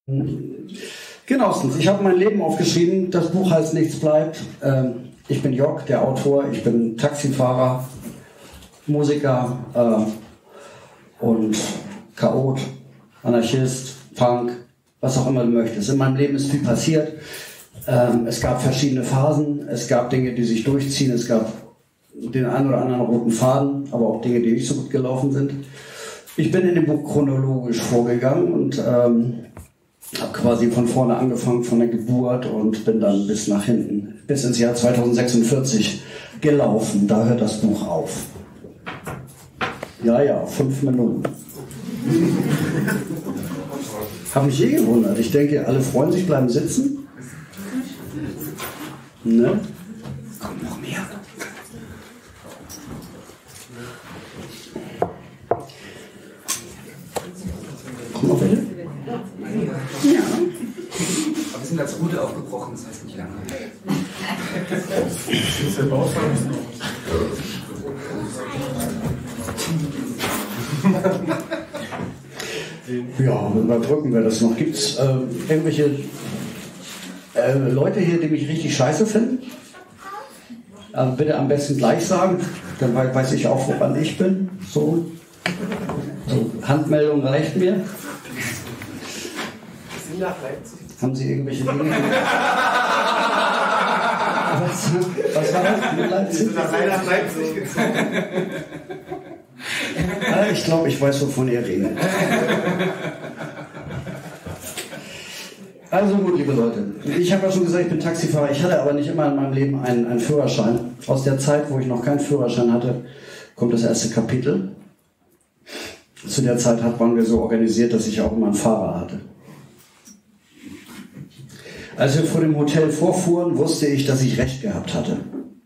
Genossens, ich habe mein Leben aufgeschrieben. Das Buch heißt Nichts bleibt. Ich bin Jörg, der Autor. Ich bin Taxifahrer, Musiker und Chaot, Anarchist, Punk, was auch immer du möchtest. In meinem Leben ist viel passiert. Es gab verschiedene Phasen. Es gab Dinge, die sich durchziehen. Es gab den einen oder anderen roten Faden, aber auch Dinge, die nicht so gut gelaufen sind. Ich bin in dem Buch chronologisch vorgegangen und habe quasi von vorne angefangen, von der Geburt, und bin dann bis nach hinten, bis ins Jahr 2046 gelaufen. Da hört das Buch auf. Ja, 5 Minuten. Hab mich gewundert. Ich denke, alle freuen sich, bleiben sitzen. Ne? Kommt noch mehr. Komm noch bitte. Ja. Aber wir sind als Rute aufgebrochen, das heißt nicht lange. Ja, überbrücken wir das noch. Gibt es irgendwelche Leute hier, die mich richtig scheiße finden? Bitte am besten gleich sagen, dann weiß ich auch, woran ich bin. So Handmeldung reicht mir. Haben Sie irgendwelche Dinge? Was war das? Leipzig? Nach Leipzig gezogen. Ich glaube, ich weiß, wovon ihr redet. Also gut, liebe Leute. Ich habe ja schon gesagt, ich bin Taxifahrer. Ich hatte aber nicht immer in meinem Leben einen Führerschein. Aus der Zeit, wo ich noch keinen Führerschein hatte, kommt das erste Kapitel. Zu der Zeit waren wir so organisiert, dass ich auch immer einen Fahrer hatte. Als wir vor dem Hotel vorfuhren, wusste ich, dass ich recht gehabt hatte.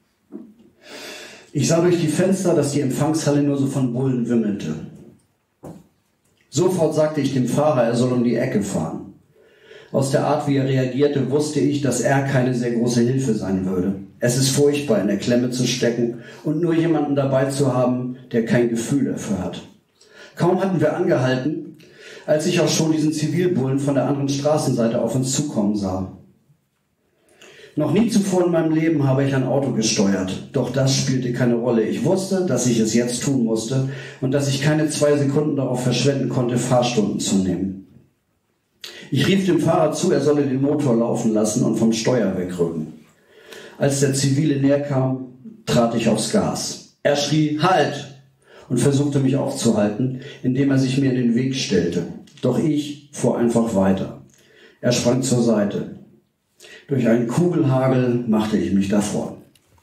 Ich sah durch die Fenster, dass die Empfangshalle nur so von Bullen wimmelte. Sofort sagte ich dem Fahrer, er soll um die Ecke fahren. Aus der Art, wie er reagierte, wusste ich, dass er keine sehr große Hilfe sein würde. Es ist furchtbar, in der Klemme zu stecken und nur jemanden dabei zu haben, der kein Gefühl dafür hat. Kaum hatten wir angehalten, als ich auch schon diesen Zivilbullen von der anderen Straßenseite auf uns zukommen sah. Noch nie zuvor in meinem Leben habe ich ein Auto gesteuert, doch das spielte keine Rolle. Ich wusste, dass ich es jetzt tun musste und dass ich keine 2 Sekunden darauf verschwenden konnte, Fahrstunden zu nehmen. Ich rief dem Fahrer zu, er solle den Motor laufen lassen und vom Steuer wegrücken. Als der Zivile näher kam, trat ich aufs Gas. Er schrie, halt! Und versuchte mich aufzuhalten, indem er sich mir in den Weg stellte. Doch ich fuhr einfach weiter. Er sprang zur Seite. Durch einen Kugelhagel machte ich mich davon.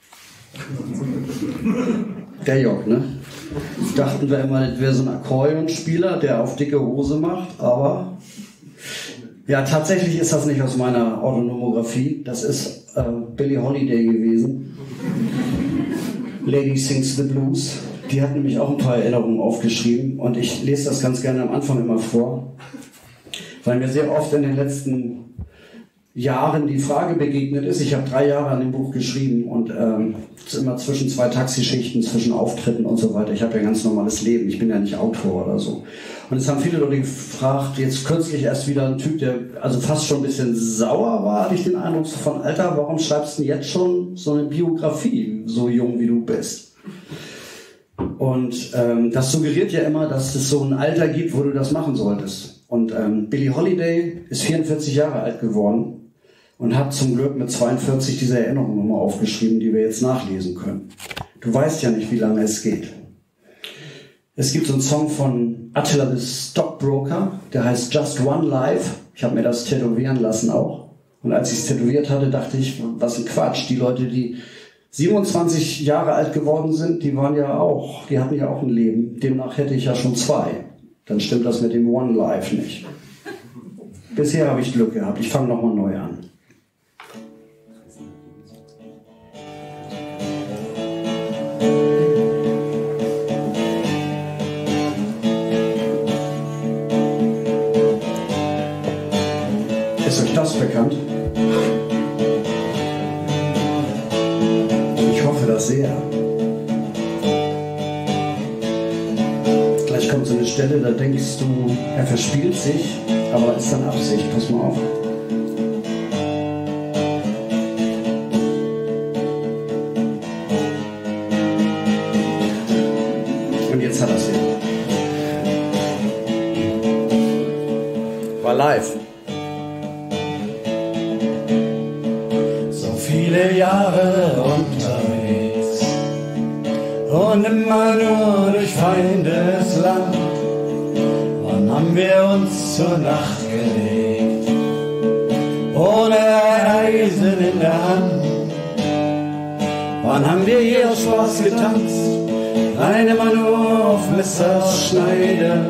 Der Jörg, ne? Dachten wir immer, das wäre so ein Akkordeonspieler, der auf dicke Hose macht, aber ja, tatsächlich ist das nicht aus meiner Autonomographie. Das ist Billie Holiday gewesen. Lady Sings the Blues. Die hat nämlich auch ein paar Erinnerungen aufgeschrieben und ich lese das ganz gerne am Anfang immer vor, weil mir sehr oft in den letzten Jahren die Frage begegnet ist. Ich habe 3 Jahre an dem Buch geschrieben und immer zwischen 2 Taxischichten, zwischen Auftritten und so weiter. Ich habe ja ein ganz normales Leben. Ich bin ja nicht Autor oder so. Und es haben viele Leute gefragt, jetzt kürzlich erst wieder ein Typ, der also fast schon ein bisschen sauer war, hatte ich den Eindruck, so von Alter, warum schreibst du denn jetzt schon so eine Biografie, so jung wie du bist? Und das suggeriert ja immer, dass es so ein Alter gibt, wo du das machen solltest. Und Billie Holiday ist 44 Jahre alt geworden und hat zum Glück mit 42 diese Erinnerung nochmal aufgeschrieben, die wir jetzt nachlesen können. Du weißt ja nicht, wie lange es geht. Es gibt so einen Song von Attila the Stockbroker, der heißt Just One Life. Ich habe mir das tätowieren lassen auch. Und als ich es tätowiert hatte, dachte ich, was ein Quatsch. Die Leute, die 27 Jahre alt geworden sind, die hatten ja auch ein Leben. Demnach hätte ich ja schon 2. Dann stimmt das mit dem One Life nicht. Bisher habe ich Glück gehabt. Ich fange nochmal neu an. Ist euch das bekannt? Ich hoffe das sehr. Gleich kommt so eine Stelle, da denkst du, er verspielt sich, aber ist dann Absicht, pass mal auf. Und jetzt hat er es wieder. War live. So viele Jahre unterwegs und immer nur durch Feindesland. Wann haben wir uns zur Nacht gelegt, ohne Eisen in der Hand? Wann haben wir hier aus Spaß getanzt, rein immer nur auf Messerschneide?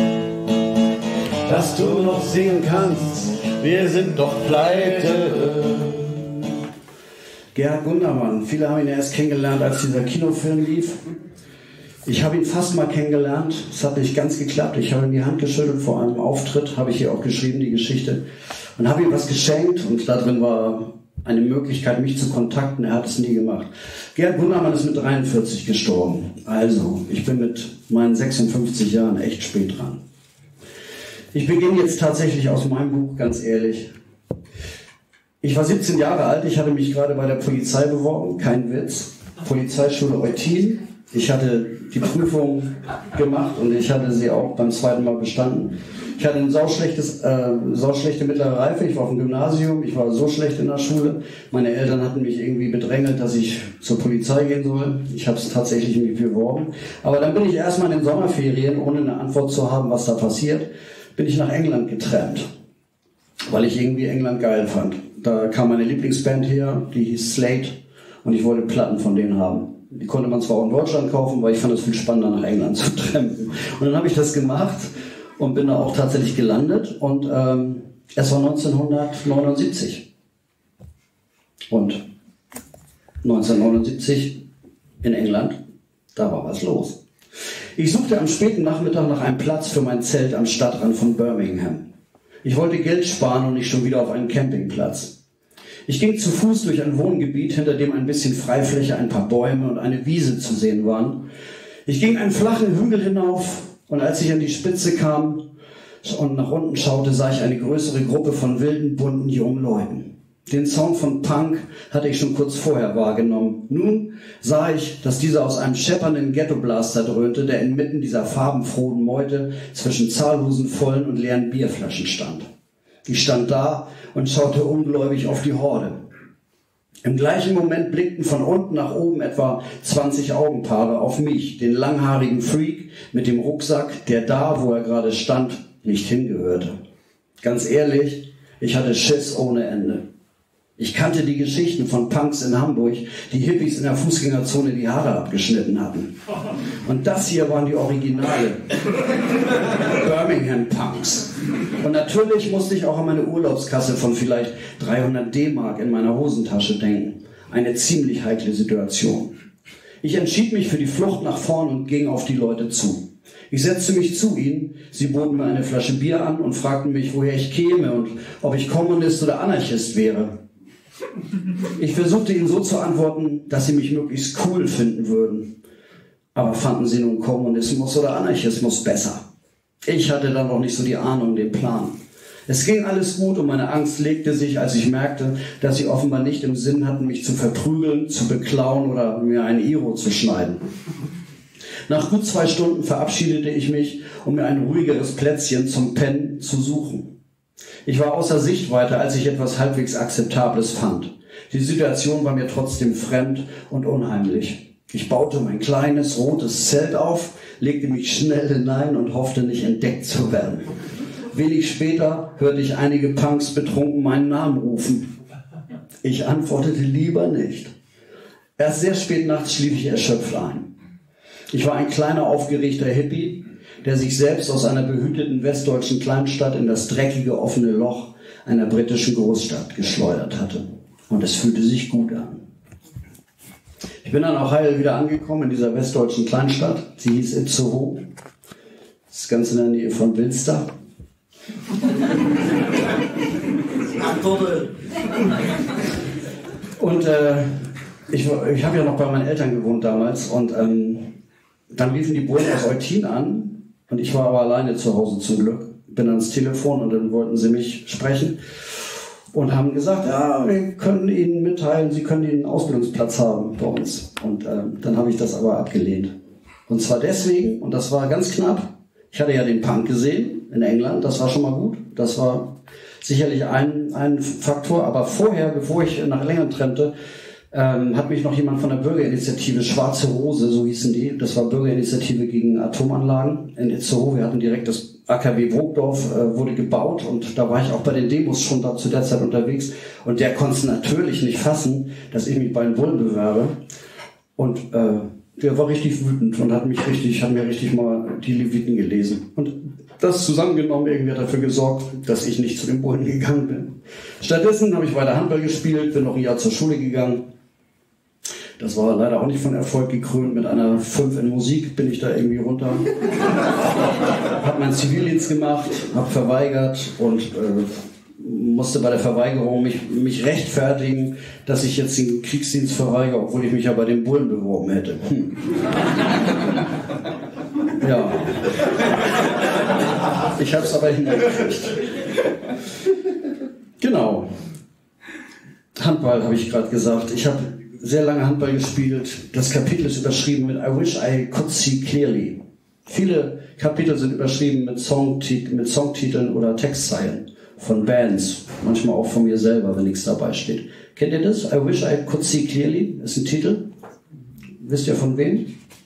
Dass du noch singen kannst, wir sind doch pleite. Gerhard Gundermann, viele haben ihn erst kennengelernt, als dieser Kinofilm lief. Ich habe ihn fast mal kennengelernt, es hat nicht ganz geklappt. Ich habe ihm die Hand geschüttelt vor einem Auftritt, habe ich hier auch geschrieben, die Geschichte. Und habe ihm was geschenkt und da drin war eine Möglichkeit, mich zu kontakten. Er hat es nie gemacht. Gerhard Gundermann ist mit 43 gestorben. Also, ich bin mit meinen 56 Jahren echt spät dran. Ich beginne jetzt tatsächlich aus meinem Buch, ganz ehrlich. Ich war 17 Jahre alt, ich hatte mich gerade bei der Polizei beworben, kein Witz. Polizeischule Eutin. Ich hatte die Prüfung gemacht und ich hatte sie auch beim zweiten Mal bestanden. Ich hatte eine sauschlechte mittlere Reife, ich war auf dem Gymnasium, ich war so schlecht in der Schule. Meine Eltern hatten mich irgendwie bedrängelt, dass ich zur Polizei gehen soll. Ich habe es tatsächlich mich beworben. Aber dann bin ich erstmal in den Sommerferien, ohne eine Antwort zu haben, was da passiert, bin ich nach England getrennt, weil ich irgendwie England geil fand. Da kam meine Lieblingsband her, die hieß Slate und ich wollte Platten von denen haben. Die konnte man zwar auch in Deutschland kaufen, weil ich fand es viel spannender, nach England zu trampen. Und dann habe ich das gemacht und bin da auch tatsächlich gelandet und es war 1979. Und 1979 in England, da war was los. Ich suchte am späten Nachmittag nach einem Platz für mein Zelt am Stadtrand von Birmingham. Ich wollte Geld sparen und nicht schon wieder auf einen Campingplatz. Ich ging zu Fuß durch ein Wohngebiet, hinter dem ein bisschen Freifläche, ein paar Bäume und eine Wiese zu sehen waren. Ich ging einen flachen Hügel hinauf und als ich an die Spitze kam und nach unten schaute, sah ich eine größere Gruppe von wilden, bunten jungen Leuten. Den Sound von Punk hatte ich schon kurz vorher wahrgenommen. Nun sah ich, dass dieser aus einem scheppernden Ghettoblaster dröhnte, der inmitten dieser farbenfrohen Meute zwischen zahllosen vollen und leeren Bierflaschen stand. Ich stand da und schaute ungläubig auf die Horde. Im gleichen Moment blickten von unten nach oben etwa 20 Augenpaare auf mich, den langhaarigen Freak mit dem Rucksack, der da, wo er gerade stand, nicht hingehörte. Ganz ehrlich, ich hatte Schiss ohne Ende. Ich kannte die Geschichten von Punks in Hamburg, die Hippies in der Fußgängerzone die Haare abgeschnitten hatten. Und das hier waren die Originale Birmingham Punks. Und natürlich musste ich auch an meine Urlaubskasse von vielleicht 300 D-Mark in meiner Hosentasche denken. Eine ziemlich heikle Situation. Ich entschied mich für die Flucht nach vorn und ging auf die Leute zu. Ich setzte mich zu ihnen, sie boten mir eine Flasche Bier an und fragten mich, woher ich käme und ob ich Kommunist oder Anarchist wäre. Ich versuchte ihnen so zu antworten, dass sie mich möglichst cool finden würden. Aber fanden sie nun Kommunismus oder Anarchismus besser? Ich hatte dann noch nicht so die Ahnung, den Plan. Es ging alles gut und meine Angst legte sich, als ich merkte, dass sie offenbar nicht im Sinn hatten, mich zu verprügeln, zu beklauen oder mir ein Iro zu schneiden. Nach gut 2 Stunden verabschiedete ich mich, um mir ein ruhigeres Plätzchen zum Pennen zu suchen. Ich war außer Sichtweite, als ich etwas halbwegs Akzeptables fand. Die Situation war mir trotzdem fremd und unheimlich. Ich baute mein kleines, rotes Zelt auf, legte mich schnell hinein und hoffte, nicht entdeckt zu werden. Wenig später hörte ich einige Punks betrunken meinen Namen rufen. Ich antwortete lieber nicht. Erst sehr spät nachts schlief ich erschöpft ein. Ich war ein kleiner, aufgeregter Hippie, der sich selbst aus einer behüteten westdeutschen Kleinstadt in das dreckige, offene Loch einer britischen Großstadt geschleudert hatte. Und es fühlte sich gut an. Ich bin dann auch heil wieder angekommen in dieser westdeutschen Kleinstadt. Sie hieß Itzehoe. Das ist ganz in der Nähe von Wilster. Und ich habe ja noch bei meinen Eltern gewohnt damals und dann liefen die Bullen aus Eutin an und ich war aber alleine zu Hause zum Glück. bin ans Telefon und dann wollten sie mich sprechen und haben gesagt, ja, wir können Ihnen mitteilen, Sie können einen Ausbildungsplatz haben bei uns. Und dann habe ich das aber abgelehnt. Und zwar deswegen, und das war ganz knapp, ich hatte ja den Punk gesehen in England, das war schon mal gut, das war sicherlich ein Faktor, aber vorher, bevor ich nach England trennte, hat mich noch jemand von der Bürgerinitiative Schwarze Rose, so hießen die, das war Bürgerinitiative gegen Atomanlagen in Itzehoe, wir hatten direkt das AKW Brokdorf, wurde gebaut und da war ich auch bei den Demos schon da zu der Zeit unterwegs und der konnte es natürlich nicht fassen, dass ich mich bei den Bullen bewerbe und der war richtig wütend und hat mir richtig mal die Leviten gelesen und das zusammengenommen irgendwie hat dafür gesorgt, dass ich nicht zu den Bullen gegangen bin. Stattdessen habe ich weiter Handball gespielt, bin noch ein Jahr zur Schule gegangen. Das war leider auch nicht von Erfolg gekrönt. Mit einer 5 in Musik bin ich da irgendwie runter. Habe meinen Zivildienst gemacht, habe verweigert und musste bei der Verweigerung mich rechtfertigen, dass ich jetzt den Kriegsdienst verweigere, obwohl ich mich ja bei den Bullen beworben hätte. Ja. Ich habe es aber hingekriegt. Genau. Handball habe ich gerade gesagt. Ich habe sehr lange Handball gespielt. Das Kapitel ist überschrieben mit I wish I could see clearly. Viele Kapitel sind überschrieben mit Songtiteln oder Textzeilen von Bands. Manchmal auch von mir selber, wenn nichts dabei steht. Kennt ihr das? I wish I could see clearly ist ein Titel. Wisst ihr von wem?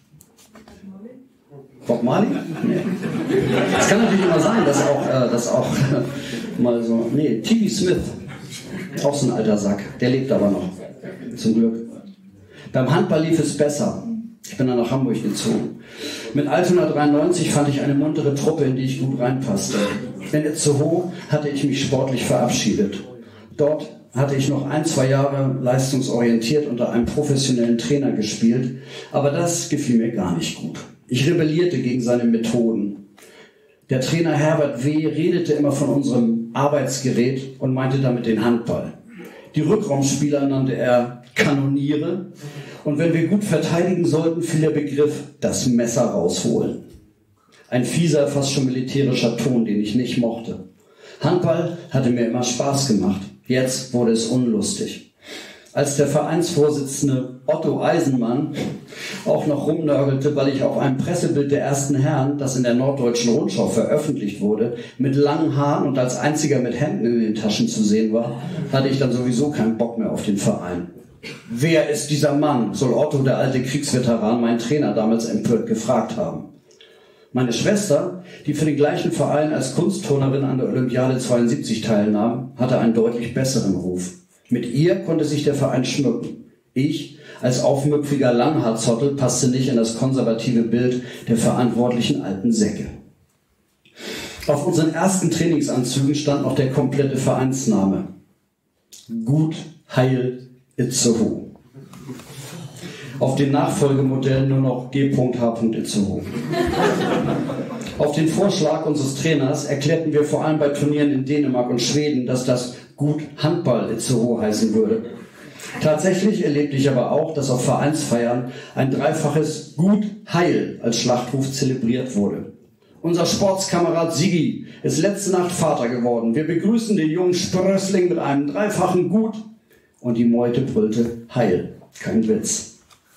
Bob Marley? Nee. Es kann natürlich immer sein, dass auch mal so... Nee, T.B. Smith. Auch so ein alter Sack. Der lebt aber noch. Zum Glück. Beim Handball lief es besser. Ich bin dann nach Hamburg gezogen. Mit Altona 93 fand ich eine muntere Truppe, in die ich gut reinpasste. In Itzehoe hatte ich mich sportlich verabschiedet. Dort hatte ich noch 1-2 Jahre leistungsorientiert unter einem professionellen Trainer gespielt, aber das gefiel mir gar nicht gut. Ich rebellierte gegen seine Methoden. Der Trainer Herbert W. redete immer von unserem Arbeitsgerät und meinte damit den Handball. Die Rückraumspieler nannte er Kanoniere und wenn wir gut verteidigen sollten, fiel der Begriff das Messer rausholen. Ein fieser, fast schon militärischer Ton, den ich nicht mochte. Handball hatte mir immer Spaß gemacht. Jetzt wurde es unlustig. Als der Vereinsvorsitzende Otto Eisenmann auch noch rumnörgelte, weil ich auf einem Pressebild der ersten Herren, das in der Norddeutschen Rundschau veröffentlicht wurde, mit langen Haaren und als einziger mit Händen in den Taschen zu sehen war, hatte ich dann sowieso keinen Bock mehr auf den Verein. Wer ist dieser Mann, soll Otto, der alte Kriegsveteran, mein Trainer, damals empört gefragt haben. Meine Schwester, die für den gleichen Verein als Kunstturnerin an der Olympiade 72 teilnahm, hatte einen deutlich besseren Ruf. Mit ihr konnte sich der Verein schmücken. Ich, als aufmüpfiger Langhaarzottel, passte nicht in das konservative Bild der verantwortlichen alten Säcke. Auf unseren ersten Trainingsanzügen stand noch der komplette Vereinsname. Gut Heil Itzehoe. Auf den Nachfolgemodellen nur noch G.H. Itzehoe. Auf den Vorschlag unseres Trainers erklärten wir vor allem bei Turnieren in Dänemark und Schweden, dass das Gut Handball Itzehoe heißen würde. Tatsächlich erlebte ich aber auch, dass auf Vereinsfeiern ein dreifaches Gut Heil als Schlachtruf zelebriert wurde. Unser Sportskamerad Sigi ist letzte Nacht Vater geworden. Wir begrüßen den jungen Sprössling mit einem dreifachen Gut und die Meute brüllte Heil. Kein Witz.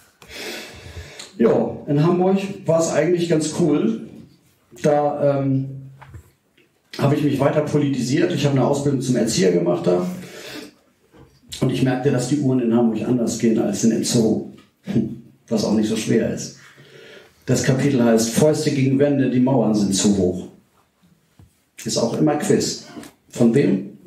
Ja, in Hamburg war es eigentlich ganz cool. Da habe ich mich weiter politisiert. Ich habe eine Ausbildung zum Erzieher gemacht da. Und ich merkte, dass die Uhren in Hamburg anders gehen als in Itzehoe. Was auch nicht so schwer ist. Das Kapitel heißt Fäuste gegen Wände, die Mauern sind zu hoch. Ist auch immer Quiz. Von wem?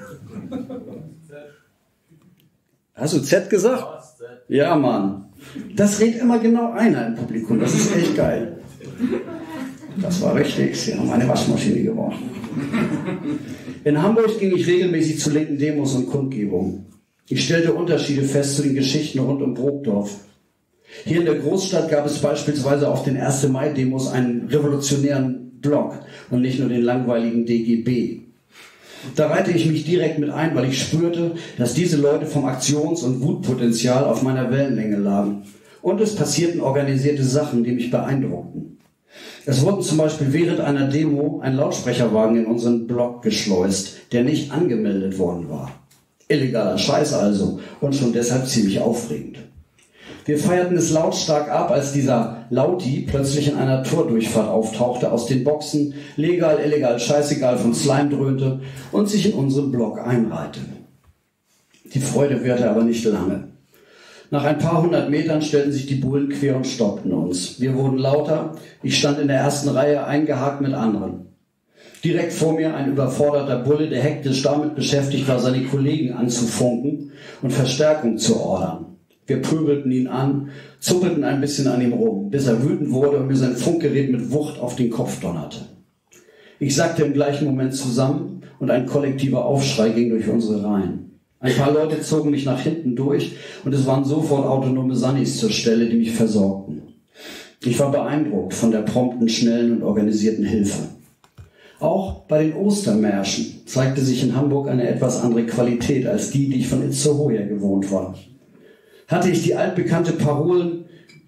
Hast du Z gesagt? Ja, Mann. Das redet immer genau einer im Publikum. Das ist echt geil. Das war richtig. Sie haben eine Waschmaschine geworfen. In Hamburg ging ich regelmäßig zu linken Demos und Kundgebungen. Ich stellte Unterschiede fest zu den Geschichten rund um Brokdorf. Hier in der Großstadt gab es beispielsweise auf den 1. Mai-Demos einen revolutionären Block und nicht nur den langweiligen DGB. Da reihte ich mich direkt mit ein, weil ich spürte, dass diese Leute vom Aktions- und Wutpotenzial auf meiner Wellenlänge lagen. Und es passierten organisierte Sachen, die mich beeindruckten. Es wurden zum Beispiel während einer Demo ein Lautsprecherwagen in unseren Block geschleust, der nicht angemeldet worden war. Illegaler Scheiß also und schon deshalb ziemlich aufregend. Wir feierten es lautstark ab, als dieser Lauti plötzlich in einer Tordurchfahrt auftauchte, aus den Boxen legal, illegal, scheißegal von Slime dröhnte und sich in unseren Block einreihte. Die Freude währte aber nicht lange. Nach ein paar hundert Metern stellten sich die Bullen quer und stoppten uns. Wir wurden lauter, ich stand in der ersten Reihe eingehakt mit anderen. Direkt vor mir ein überforderter Bulle, der hektisch damit beschäftigt war, seine Kollegen anzufunken und Verstärkung zu ordern. Wir pöbelten ihn an, zuppelten ein bisschen an ihm rum, bis er wütend wurde und mir sein Funkgerät mit Wucht auf den Kopf donnerte. Ich sackte im gleichen Moment zusammen und ein kollektiver Aufschrei ging durch unsere Reihen. Ein paar Leute zogen mich nach hinten durch und es waren sofort autonome Sannis zur Stelle, die mich versorgten. Ich war beeindruckt von der prompten, schnellen und organisierten Hilfe. Auch bei den Ostermärschen zeigte sich in Hamburg eine etwas andere Qualität als die ich von Itzehoe gewohnt war. Hatte ich die altbekannte Parole,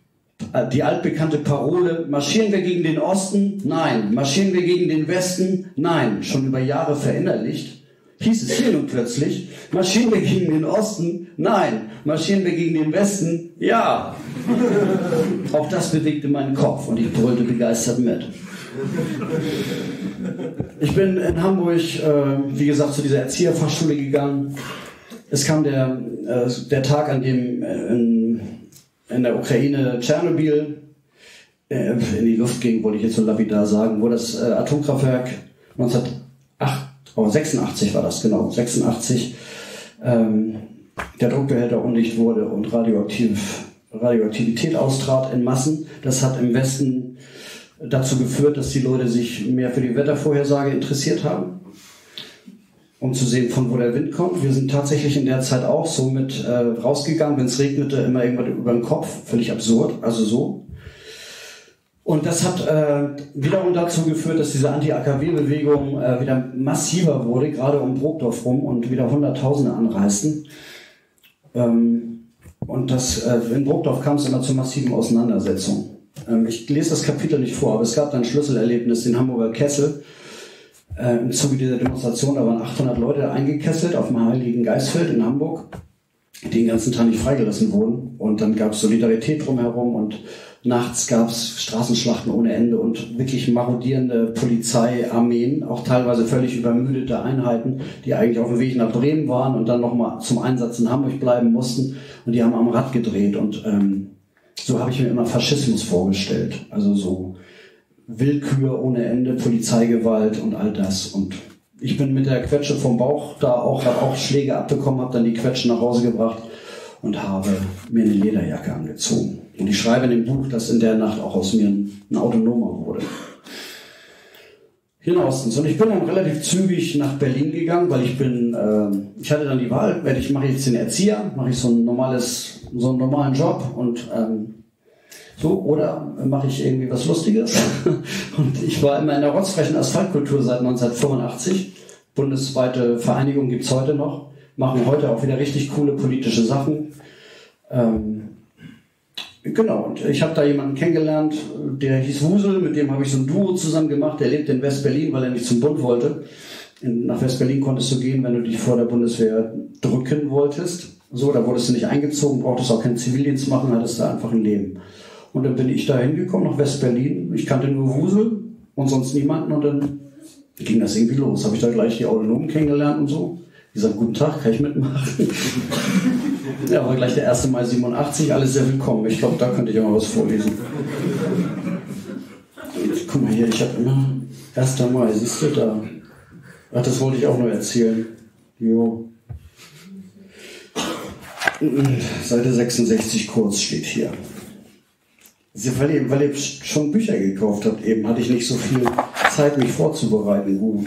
marschieren wir gegen den Osten? Nein. Marschieren wir gegen den Westen? Nein. Schon über Jahre verinnerlicht, hieß es hier nun plötzlich, marschieren wir gegen den Osten? Nein. Marschieren wir gegen den Westen? Ja. Auch das bewegte meinen Kopf und ich brüllte begeistert mit. Ich bin in Hamburg, wie gesagt, zu dieser Erzieherfachschule gegangen. Es kam der Tag, an dem in der Ukraine Tschernobyl in die Luft ging, wollte ich jetzt so lapidar sagen, wo das Atomkraftwerk 1986 war das, genau, 86, der Druckbehälter undicht wurde und Radioaktivität austrat in Massen. Das hat im Westen dazu geführt, dass die Leute sich mehr für die Wettervorhersage interessiert haben, um zu sehen, von wo der Wind kommt. Wir sind tatsächlich in der Zeit auch so mit rausgegangen, wenn es regnete, immer irgendwas über den Kopf, völlig absurd, also so. Und das hat wiederum dazu geführt, dass diese Anti-AKW-Bewegung wieder massiver wurde, gerade um Brokdorf rum und wieder Hunderttausende anreisten. Und in Brokdorf kam es immer zu massiven Auseinandersetzungen. Ich lese das Kapitel nicht vor, aber es gab dann ein Schlüsselerlebnis in Hamburger Kessel. Im Zuge dieser Demonstration, da waren 800 Leute eingekesselt auf dem Heiligen Geistfeld in Hamburg, die den ganzen Tag nicht freigelassen wurden. Und dann gab es Solidarität drumherum und nachts gab es Straßenschlachten ohne Ende und wirklich marodierende Polizeiarmeen, auch teilweise völlig übermüdete Einheiten, die eigentlich auf dem Weg nach Bremen waren und dann nochmal zum Einsatz in Hamburg bleiben mussten. Und die haben am Rad gedreht und so habe ich mir immer Faschismus vorgestellt. Also so Willkür ohne Ende, Polizeigewalt und all das. Und ich bin mit der Quetsche vom Bauch da auch Schläge abbekommen, habe dann die Quetsche nach Hause gebracht und habe mir eine Lederjacke angezogen. Und ich schreibe in dem Buch, dass in der Nacht auch aus mir ein Autonomer wurde. Hinaustens. Und ich bin dann relativ zügig nach Berlin gegangen, weil ich hatte dann die Wahl, mache ich jetzt den Erzieher, mache ich so einen normalen Job und oder mache ich irgendwie was Lustiges. Und ich war immer in der rotzfrechen Asphaltkultur seit 1985. Bundesweite Vereinigung gibt's heute noch, machen heute auch wieder richtig coole politische Sachen. Genau, und ich habe da jemanden kennengelernt, der hieß Wusel, mit dem habe ich so ein Duo zusammen gemacht, der lebt in West-Berlin, weil er nicht zum Bund wollte. Nach West-Berlin konntest du gehen, wenn du dich vor der Bundeswehr drücken wolltest. So, da wurdest du nicht eingezogen, brauchtest auch keinen Zivildienst machen, hattest da einfach ein Leben. Und dann bin ich da hingekommen, nach West-Berlin. Ich kannte nur Wusel und sonst niemanden und dann ging das irgendwie los. Habe ich da gleich die Autonomen kennengelernt und so. Die sagen, guten Tag, kann ich mitmachen? Ja, war gleich der 1. Mai 87, alles sehr willkommen. Ich glaube, da könnte ich auch mal was vorlesen. Guck mal hier, ich habe immer 1. Mai, siehst du da? Ach, das wollte ich auch nur erzählen. Jo. Seite 66 kurz steht hier. Weil ihr schon Bücher gekauft habt, eben hatte ich nicht so viel Zeit, mich vorzubereiten. Gut.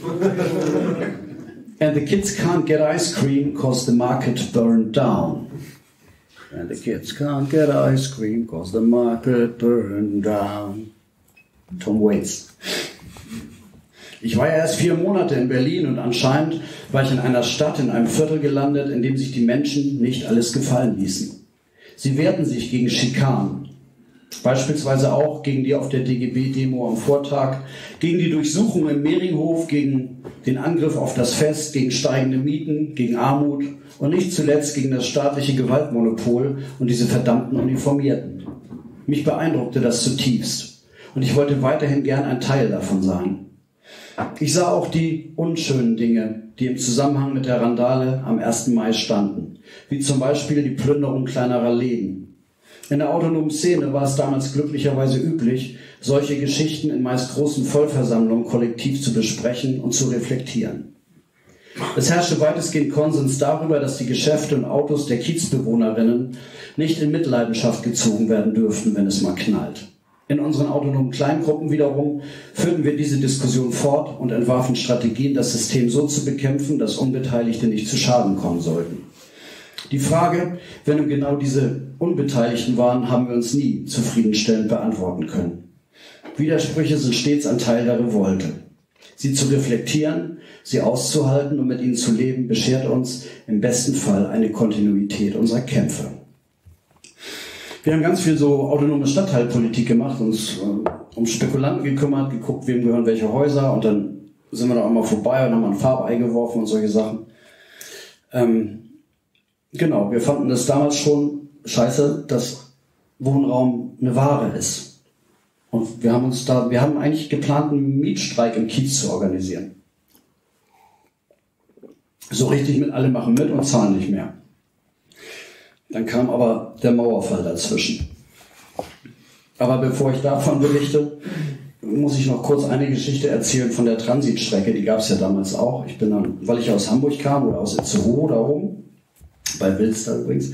And the kids can't get ice cream because the market burned down. And the kids can't get ice cream because the market burned down. Tom Waits. Ich war ja erst 4 Monate in Berlin und anscheinend war ich in einer Stadt, in einem Viertel gelandet, in dem sich die Menschen nicht alles gefallen ließen. Sie wehrten sich gegen Schikanen. Beispielsweise auch gegen die auf der DGB-Demo am Vortag, gegen die Durchsuchung im Mehringhof, gegen den Angriff auf das Fest, gegen steigende Mieten, gegen Armut und nicht zuletzt gegen das staatliche Gewaltmonopol und diese verdammten Uniformierten. Mich beeindruckte das zutiefst und ich wollte weiterhin gern ein Teil davon sein. Ich sah auch die unschönen Dinge, die im Zusammenhang mit der Randale am 1. Mai standen, wie zum Beispiel die Plünderung kleinerer Läden. In der autonomen Szene war es damals glücklicherweise üblich, solche Geschichten in meist großen Vollversammlungen kollektiv zu besprechen und zu reflektieren. Es herrschte weitestgehend Konsens darüber, dass die Geschäfte und Autos der Kiezbewohnerinnen nicht in Mitleidenschaft gezogen werden dürften, wenn es mal knallt. In unseren autonomen Kleingruppen wiederum führten wir diese Diskussion fort und entwarfen Strategien, das System so zu bekämpfen, dass Unbeteiligte nicht zu Schaden kommen sollten. Die Frage, wer nun genau diese Unbeteiligten waren, haben wir uns nie zufriedenstellend beantworten können. Widersprüche sind stets ein Teil der Revolte. Sie zu reflektieren, sie auszuhalten und mit ihnen zu leben, beschert uns im besten Fall eine Kontinuität unserer Kämpfe. Wir haben ganz viel so autonome Stadtteilpolitik gemacht, uns um Spekulanten gekümmert, geguckt, wem gehören welche Häuser, und dann sind wir da auch mal vorbei und haben ein Farbei geworfen und solche Sachen. Genau, wir fanden es damals schon scheiße, dass Wohnraum eine Ware ist. Und wir haben eigentlich geplant, einen Mietstreik im Kiez zu organisieren. So richtig mit alle machen mit und zahlen nicht mehr. Dann kam aber der Mauerfall dazwischen. Aber bevor ich davon berichte, muss ich noch kurz eine Geschichte erzählen von der Transitstrecke. Die gab es ja damals auch. Ich bin dann, weil ich aus Hamburg kam oder aus Itzehoe da oben, bei Wilster übrigens,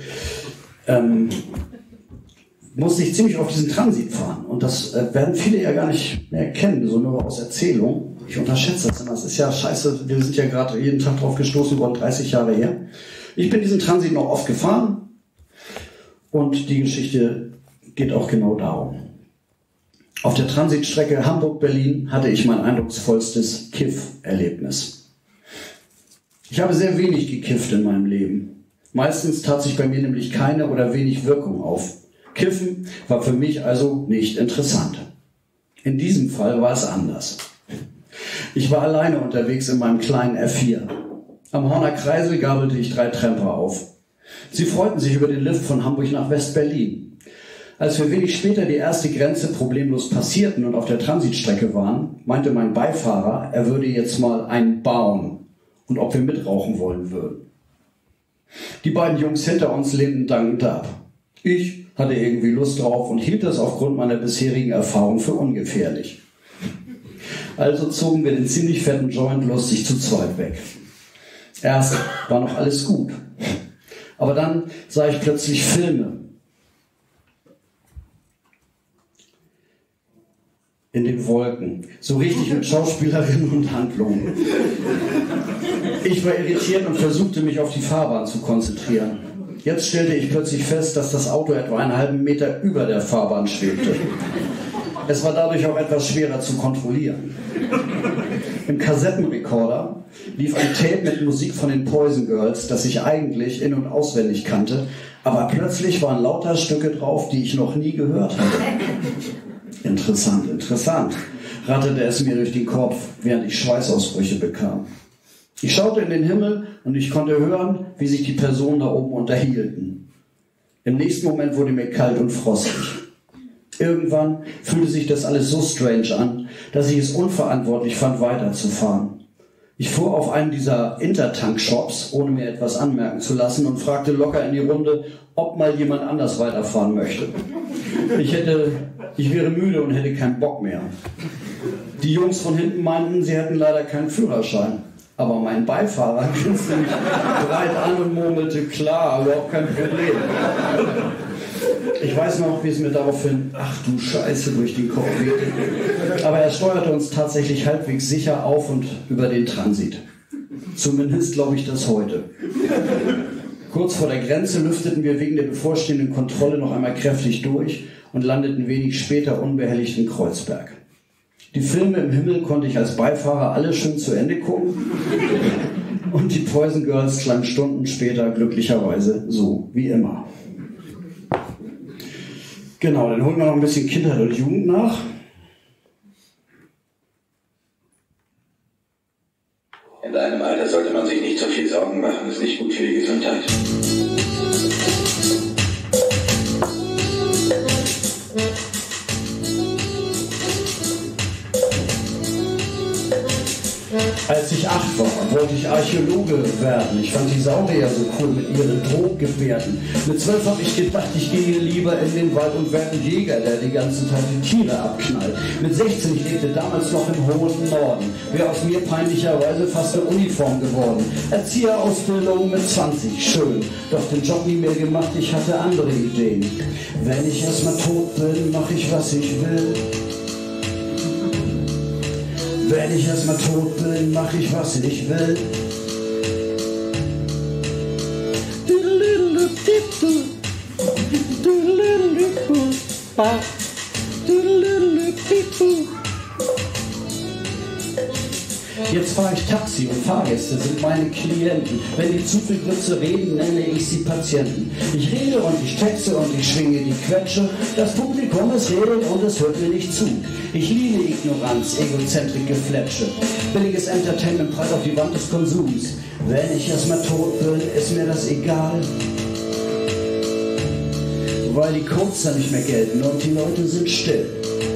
musste ich ziemlich auf diesen Transit fahren. Und das werden viele ja gar nicht mehr kennen, so nur aus Erzählung. Ich unterschätze das immer. Das ist ja scheiße, wir sind ja gerade jeden Tag drauf gestoßen worden, 30 Jahre her. Ich bin diesen Transit noch oft gefahren und die Geschichte geht auch genau darum. Auf der Transitstrecke Hamburg-Berlin hatte ich mein eindrucksvollstes Kiff-Erlebnis. Ich habe sehr wenig gekifft in meinem Leben. Meistens tat sich bei mir nämlich keine oder wenig Wirkung auf. Kiffen war für mich also nicht interessant. In diesem Fall war es anders. Ich war alleine unterwegs in meinem kleinen R4. Am Horner Kreisel gabelte ich 3 Tramper auf. Sie freuten sich über den Lift von Hamburg nach West-Berlin. Als wir wenig später die erste Grenze problemlos passierten und auf der Transitstrecke waren, meinte mein Beifahrer, er würde jetzt mal einen bauen und ob wir mitrauchen wollen würden. Die beiden Jungs hinter uns lehnten dankend ab. Ich hatte irgendwie Lust drauf und hielt das aufgrund meiner bisherigen Erfahrung für ungefährlich. Also zogen wir den ziemlich fetten Joint lustig zu zweit weg. Erst war noch alles gut. Aber dann sah ich plötzlich Filme. In den Wolken. So richtig mit Schauspielerinnen und Handlungen. Ich war irritiert und versuchte, mich auf die Fahrbahn zu konzentrieren. Jetzt stellte ich plötzlich fest, dass das Auto etwa einen halben Meter über der Fahrbahn schwebte. Es war dadurch auch etwas schwerer zu kontrollieren. Im Kassettenrekorder lief ein Tape mit Musik von den Poison Girls, das ich eigentlich in- und auswendig kannte, aber plötzlich waren lauter Stücke drauf, die ich noch nie gehört hatte. Interessant, interessant, ratterte es mir durch den Kopf, während ich Schweißausbrüche bekam. Ich schaute in den Himmel und ich konnte hören, wie sich die Personen da oben unterhielten. Im nächsten Moment wurde mir kalt und frostig. Irgendwann fühlte sich das alles so strange an, dass ich es unverantwortlich fand, weiterzufahren. Ich fuhr auf einen dieser Intertank-Shops, ohne mir etwas anmerken zu lassen, und fragte locker in die Runde, ob mal jemand anders weiterfahren möchte. Ich wäre müde und hätte keinen Bock mehr. Die Jungs von hinten meinten, sie hätten leider keinen Führerschein. Aber mein Beifahrer grinste mich breit an und murmelte, klar, überhaupt kein Problem. Ich weiß noch, wie es mir daraufhin, ach du Scheiße, durch den Kopf wehte. Aber er steuerte uns tatsächlich halbwegs sicher auf und über den Transit. Zumindest glaube ich das heute. Kurz vor der Grenze lüfteten wir wegen der bevorstehenden Kontrolle noch einmal kräftig durch und landeten wenig später unbehelligt in Kreuzberg. Die Filme im Himmel konnte ich als Beifahrer alle schön zu Ende gucken und die Poison Girls klangen Stunden später glücklicherweise so wie immer. Genau, dann holen wir noch ein bisschen Kindheit und Jugend nach. In deinem Alter sollte man sich nicht so viel Sorgen machen, ist nicht gut für die Gesundheit. Als ich 8 war, wollte ich Archäologe werden. Ich fand die Saurier so cool mit ihren Drohgebärden. Mit 12 habe ich gedacht, ich gehe lieber in den Wald und werde ein Jäger, der die ganze Zeit die Tiere abknallt. Mit 16, ich lebte damals noch im hohen Norden. Wäre aus mir peinlicherweise fast eine Uniform geworden. Erzieherausbildung mit 20, schön. Doch den Job nie mehr gemacht, ich hatte andere Ideen. Wenn ich erstmal tot bin, mach ich, was ich will. Wenn ich erstmal tot bin, mach ich, was ich will. Jetzt fahre ich Taxi und Fahrgäste sind meine Klienten. Wenn die zu viel Grütze reden, nenne ich sie Patienten. Ich rede und ich texte und ich schwinge die Quetsche. Das Publikum, es redet und es hört mir nicht zu. Ich liebe Ignoranz, Egozentrik, Gefletsche. Billiges Entertainment prallt auf die Wand des Konsums. Wenn ich erstmal tot bin, ist mir das egal. Weil die Codes dann nicht mehr gelten und die Leute sind still.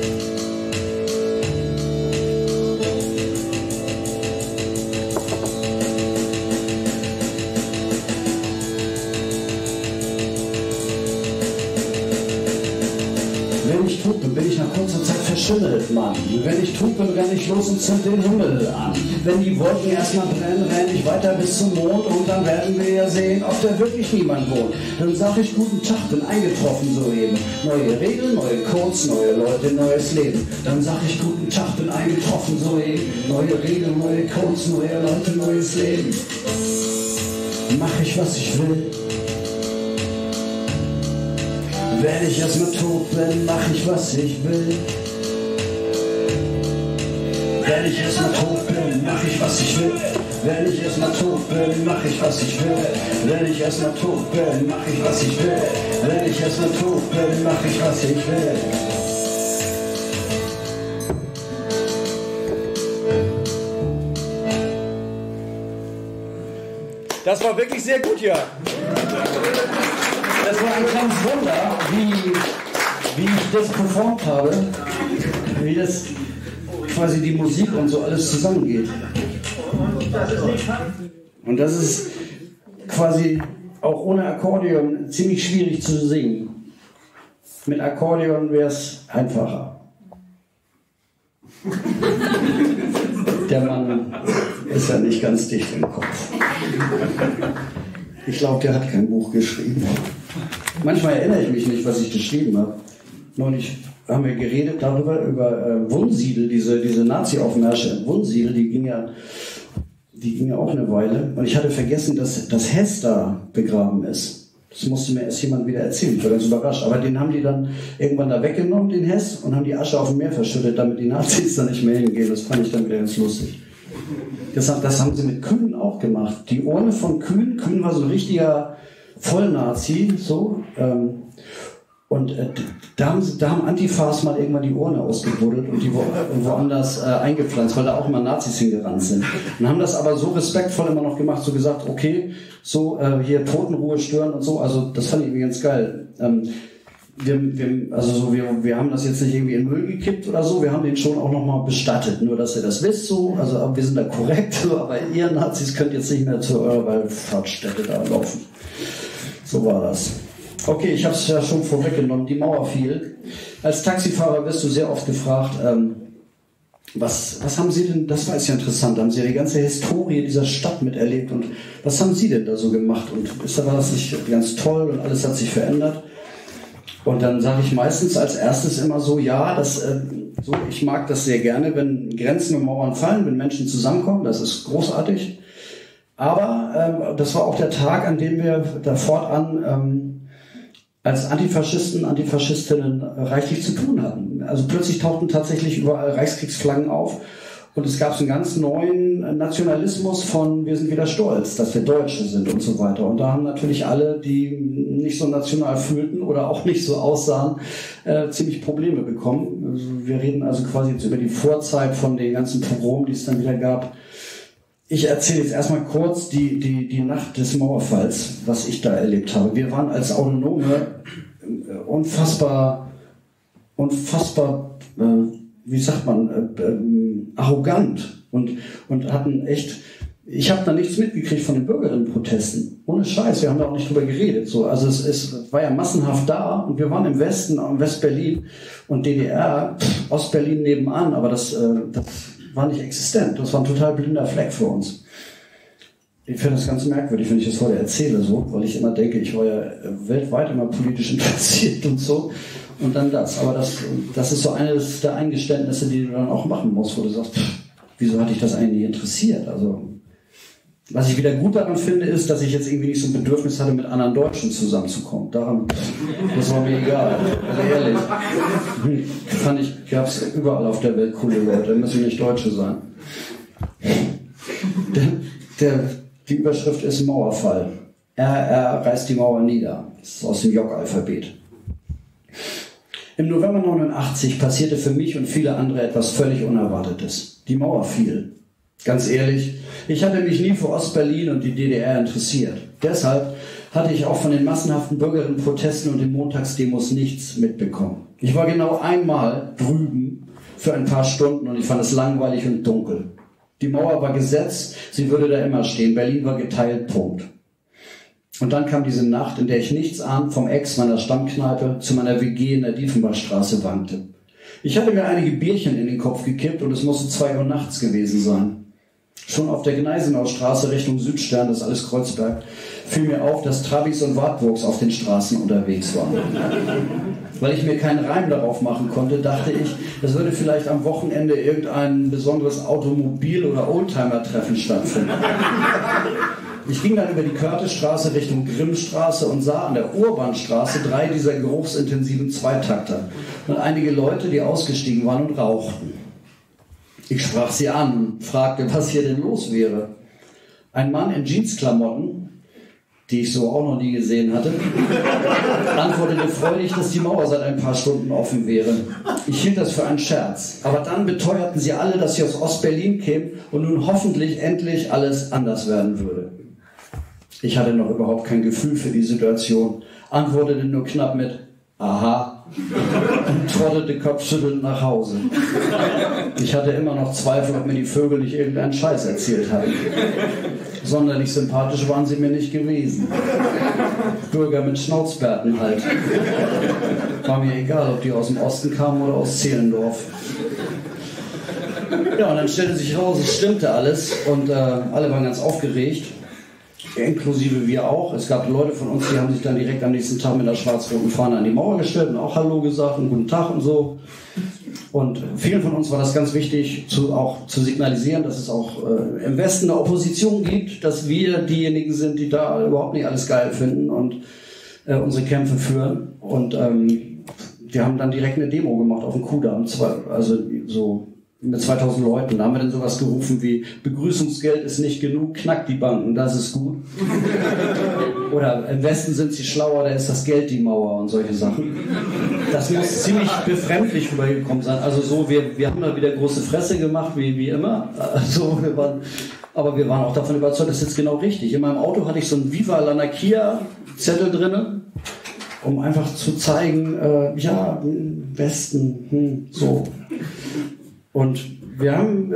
Wenn ich tot bin, bin ich nach kurzer Zeit verschimmelt, Mann. Wenn ich tot bin, renne ich los und zünd den Himmel an. Wenn die Wolken erstmal brennen, renne ich weiter bis zum Mond und dann werden wir ja sehen, ob da wirklich niemand wohnt. Dann sag ich guten Tag, bin eingetroffen soeben. Neue Regeln, neue Codes, neue Leute, neues Leben. Dann sag ich guten Tag, bin eingetroffen soeben. Neue Regeln, neue Codes, neue Leute, neues Leben. Mach ich, was ich will. Wenn ich erstmal tot bin, mach ich, was ich will. Wenn ich erstmal tot bin, mach ich, was ich will. Wenn ich erstmal tot bin, mach ich, was ich will. Wenn ich erstmal tot bin, mach ich, was ich will. Wenn ich erstmal tot bin, mach ich, was ich will. Das war wirklich sehr gut, ja. Das war ein kleines Wunder, wie ich das performt habe, wie das quasi die Musik und so alles zusammengeht. Und das ist quasi auch ohne Akkordeon ziemlich schwierig zu singen. Mit Akkordeon wäre es einfacher. Der Mann ist ja nicht ganz dicht im Kopf. Ich glaube, der hat kein Buch geschrieben. Manchmal erinnere ich mich nicht, was ich geschrieben habe. Neulich haben wir geredet darüber, über Wunsiedel, diese Nazi-Aufmärsche in Wunsiedel, die ging ja auch eine Weile. Und ich hatte vergessen, dass Hess da begraben ist. Das musste mir erst jemand wieder erzählen, ich war ganz überrascht. Aber den haben die dann irgendwann da weggenommen, den Hess, und haben die Asche auf dem Meer verschüttet, damit die Nazis da nicht mehr hingehen. Das fand ich dann wieder ganz lustig. Das haben sie mit Kühn auch gemacht. Die Urne von Kühn. Kühn war so ein richtiger Vollnazi, so. Und da haben Antifas mal irgendwann die Urne ausgebuddelt und die woanders eingepflanzt, weil da auch immer Nazis hingerannt sind. Und haben das aber so respektvoll immer noch gemacht, so gesagt, okay, so hier Totenruhe stören und so. Also das fand ich irgendwie ganz geil. Wir haben das jetzt nicht irgendwie in Müll gekippt oder so, wir haben den schon auch nochmal bestattet, nur dass ihr das wisst so, also wir sind da korrekt, aber ihr Nazis könnt jetzt nicht mehr zu eurer Wallfahrtsstätte da laufen. So war das. Okay, ich habe es ja schon vorweggenommen, die Mauer fiel. Als Taxifahrer wirst du sehr oft gefragt, was haben Sie denn, das war jetzt ja interessant, haben Sie ja die ganze Historie dieser Stadt miterlebt und was haben Sie denn da so gemacht und war das nicht ganz toll und alles hat sich verändert? Und dann sage ich meistens als erstes immer so, ja, ich mag das sehr gerne, wenn Grenzen und Mauern fallen, wenn Menschen zusammenkommen, das ist großartig. Aber das war auch der Tag, an dem wir da fortan als Antifaschisten, Antifaschistinnen reichlich zu tun hatten. Also plötzlich tauchten tatsächlich überall Reichskriegsflaggen auf Und es gab so einen ganz neuen Nationalismus von wir sind wieder stolz, dass wir Deutsche sind und so weiter. Und da haben natürlich alle, die nicht so national fühlten oder auch nicht so aussahen, ziemlich Probleme bekommen. Also wir reden also quasi jetzt über die Vorzeit von den ganzen Pogromen, die es dann wieder gab. Ich erzähle jetzt erstmal kurz die Nacht des Mauerfalls, was ich da erlebt habe. Wir waren als Autonome unfassbar, wie sagt man, arrogant und hatten echt, ich habe da nichts mitgekriegt von den Bürgerinnenprotesten. Ohne Scheiß, wir haben da auch nicht drüber geredet. So. Also es war ja massenhaft da und wir waren im Westen, in West-Berlin und DDR, Ost-Berlin nebenan, aber das war nicht existent. Das war ein total blinder Fleck für uns. Ich finde das ganz merkwürdig, wenn ich das heute erzähle, so, weil ich immer denke, ich war ja weltweit immer politisch interessiert und so. Und dann das. Aber das ist so eines der Eingeständnisse, die du dann auch machen musst, wo du sagst, wieso hat dich das eigentlich nicht interessiert? Also, was ich wieder gut daran finde, ist, dass ich jetzt irgendwie nicht so ein Bedürfnis hatte, mit anderen Deutschen zusammenzukommen. Das war mir egal. Also ehrlich. Gab es überall auf der Welt coole Leute, müssen nicht Deutsche sein. Die Überschrift ist Mauerfall. RR reißt die Mauer nieder. Das ist aus dem Jog-Alphabet. Im November 89 passierte für mich und viele andere etwas völlig Unerwartetes. Die Mauer fiel. Ganz ehrlich, ich hatte mich nie für Ostberlin und die DDR interessiert. Deshalb hatte ich auch von den massenhaften Bürgerinnenprotesten und den Montagsdemos nichts mitbekommen. Ich war genau einmal drüben für ein paar Stunden und ich fand es langweilig und dunkel. Die Mauer war gesetzt, sie würde da immer stehen. Berlin war geteilt, Punkt. Und dann kam diese Nacht, in der ich nichts ahnt vom Ex meiner Stammkneipe zu meiner WG in der Diefenbachstraße wankte. Ich hatte mir einige Bierchen in den Kopf gekippt und es musste 2 Uhr nachts gewesen sein. Schon auf der Gneisenaustraße Richtung Südstern, das ist alles Kreuzberg, fiel mir auf, dass Trabis und Wartburgs auf den Straßen unterwegs waren. Weil ich mir keinen Reim darauf machen konnte, dachte ich, es würde vielleicht am Wochenende irgendein besonderes Automobil- oder Oldtimer-Treffen stattfinden. Ich ging dann über die Körtestraße Richtung Grimmstraße und sah an der Urbanstraße 3 dieser geruchsintensiven Zweitakter und einige Leute, die ausgestiegen waren und rauchten. Ich sprach sie an, fragte, was hier denn los wäre. Ein Mann in Jeansklamotten, die ich so auch noch nie gesehen hatte, antwortete freudig, dass die Mauer seit ein paar Stunden offen wäre. Ich hielt das für einen Scherz. Aber dann beteuerten sie alle, dass sie aus Ostberlin kämen und nun hoffentlich endlich alles anders werden würde. Ich hatte noch überhaupt kein Gefühl für die Situation, antwortete nur knapp mit Aha und trottete kopfschüttelnd nach Hause. Ich hatte immer noch Zweifel, ob mir die Vögel nicht irgendeinen Scheiß erzählt hatten. Sonderlich sympathisch waren sie mir nicht gewesen. Bürger mit Schnauzbärten halt. War mir egal, ob die aus dem Osten kamen oder aus Zehlendorf. Ja, und dann stellte sich raus, es stimmte alles und alle waren ganz aufgeregt. Inklusive wir auch. Es gab Leute von uns, die haben sich dann direkt am nächsten Tag mit der schwarz-roten Fahne an die Mauer gestellt und auch Hallo gesagt und guten Tag und so. Und vielen von uns war das ganz wichtig, auch zu signalisieren, dass es auch im Westen eine Opposition gibt, dass wir diejenigen sind, die da überhaupt nicht alles geil finden und unsere Kämpfe führen. Und wir haben dann direkt eine Demo gemacht auf dem Kudamm, also so mit 2000 Leuten. Da haben wir dann sowas gerufen wie Begrüßungsgeld ist nicht genug, knackt die Banken, das ist gut. Oder im Westen sind sie schlauer, da ist das Geld die Mauer und solche Sachen. Das muss ziemlich befremdlich rübergekommen sein. Also so, wir haben da wieder große Fresse gemacht, wie immer. Also aber wir waren auch davon überzeugt, das ist jetzt genau richtig. In meinem Auto hatte ich so einen Viva l'Anarchia Zettel drinne, um einfach zu zeigen, ja, Westen, so. Und wir haben,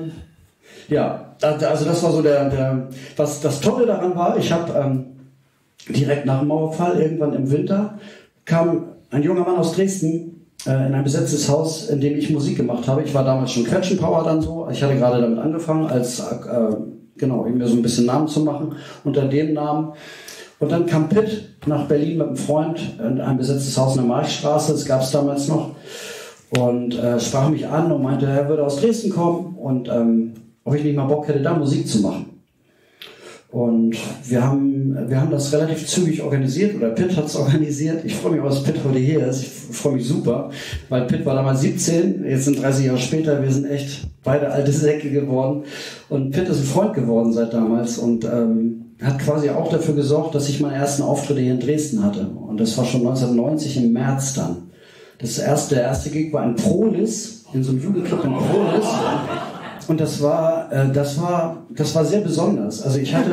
ja, also das war so was das Tolle daran war, ich habe direkt nach dem Mauerfall, irgendwann im Winter, kam ein junger Mann aus Dresden in ein besetztes Haus, in dem ich Musik gemacht habe. Ich war damals schon Quetschenpower dann so, ich hatte gerade damit angefangen, genau, mir so ein bisschen Namen zu machen, unter dem Namen. Und dann kam Pitt nach Berlin mit einem Freund in ein besetztes Haus in der Marchstraße, das gab es damals noch. Und sprach mich an und meinte, er würde aus Dresden kommen und ob ich nicht mal Bock hätte, da Musik zu machen. Und wir haben das relativ zügig organisiert, oder Pitt hat es organisiert. Ich freue mich auch, dass Pitt heute hier ist. Ich freue mich super, weil Pitt war damals 17, jetzt sind 30 Jahre später, wir sind echt beide alte Säcke geworden. Und Pitt ist ein Freund geworden seit damals und hat quasi auch dafür gesorgt, dass ich meine ersten Auftritte hier in Dresden hatte. Und das war schon 1990 im März dann. Der erste Gig war in Prolis, in so einem Jugendclub in Prolis. Und das war sehr besonders. Also ich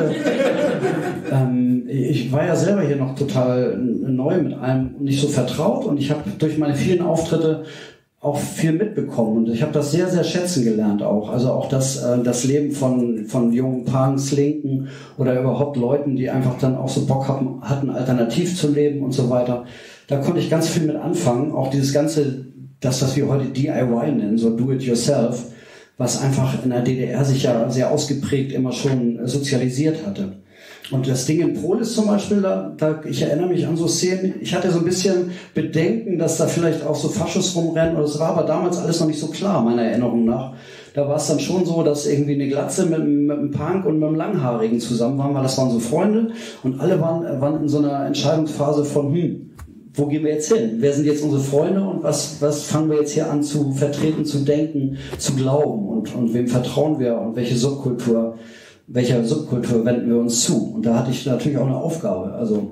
war ja selber hier noch total neu mit allem, nicht so vertraut, und ich habe durch meine vielen Auftritte auch viel mitbekommen, und ich habe das sehr, sehr schätzen gelernt auch. Also auch das Leben von jungen Punks, Linken oder überhaupt Leuten, die einfach dann auch so Bock hatten, alternativ zu leben und so weiter. Da konnte ich ganz viel mit anfangen. Auch dieses ganze, das, was wir heute DIY nennen, so Do It Yourself, was einfach in der DDR sich ja sehr ausgeprägt immer schon sozialisiert hatte. Und das Ding in Prolis zum Beispiel, ich erinnere mich an so Szenen, ich hatte so ein bisschen Bedenken, dass da vielleicht auch so Faschos rumrennen, und es war aber damals alles noch nicht so klar, meiner Erinnerung nach. Da war es dann schon so, dass irgendwie eine Glatze mit einem Punk und mit einem Langhaarigen zusammen waren, weil das waren so Freunde, und alle waren in so einer Entscheidungsphase von, wo gehen wir jetzt hin? Wer sind jetzt unsere Freunde, und was fangen wir jetzt hier an zu vertreten, zu denken, zu glauben, und wem vertrauen wir, und welcher Subkultur wenden wir uns zu? Und da hatte ich natürlich auch eine Aufgabe. Also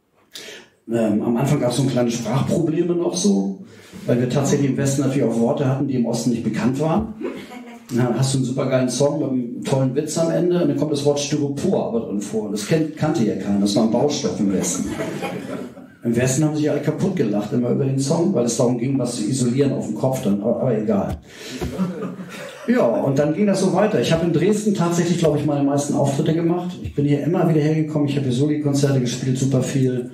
am Anfang gab es so kleine Sprachprobleme noch so, weil wir tatsächlich im Westen natürlich auch Worte hatten, die im Osten nicht bekannt waren. Dann hast du einen supergeilen Song mit einem tollen Witz am Ende, und dann kommt das Wort Styropor aber drin vor. Und das kannte ja keiner, das war ein Baustoff im Westen. Im Westen haben sich alle kaputt gelacht immer über den Song, weil es darum ging, was zu isolieren auf dem Kopf dann, aber egal. Ja, und dann ging das so weiter. Ich habe in Dresden tatsächlich, glaube ich, meine meisten Auftritte gemacht. Ich bin hier immer wieder hergekommen, ich habe hier Soli-Konzerte gespielt, super viel.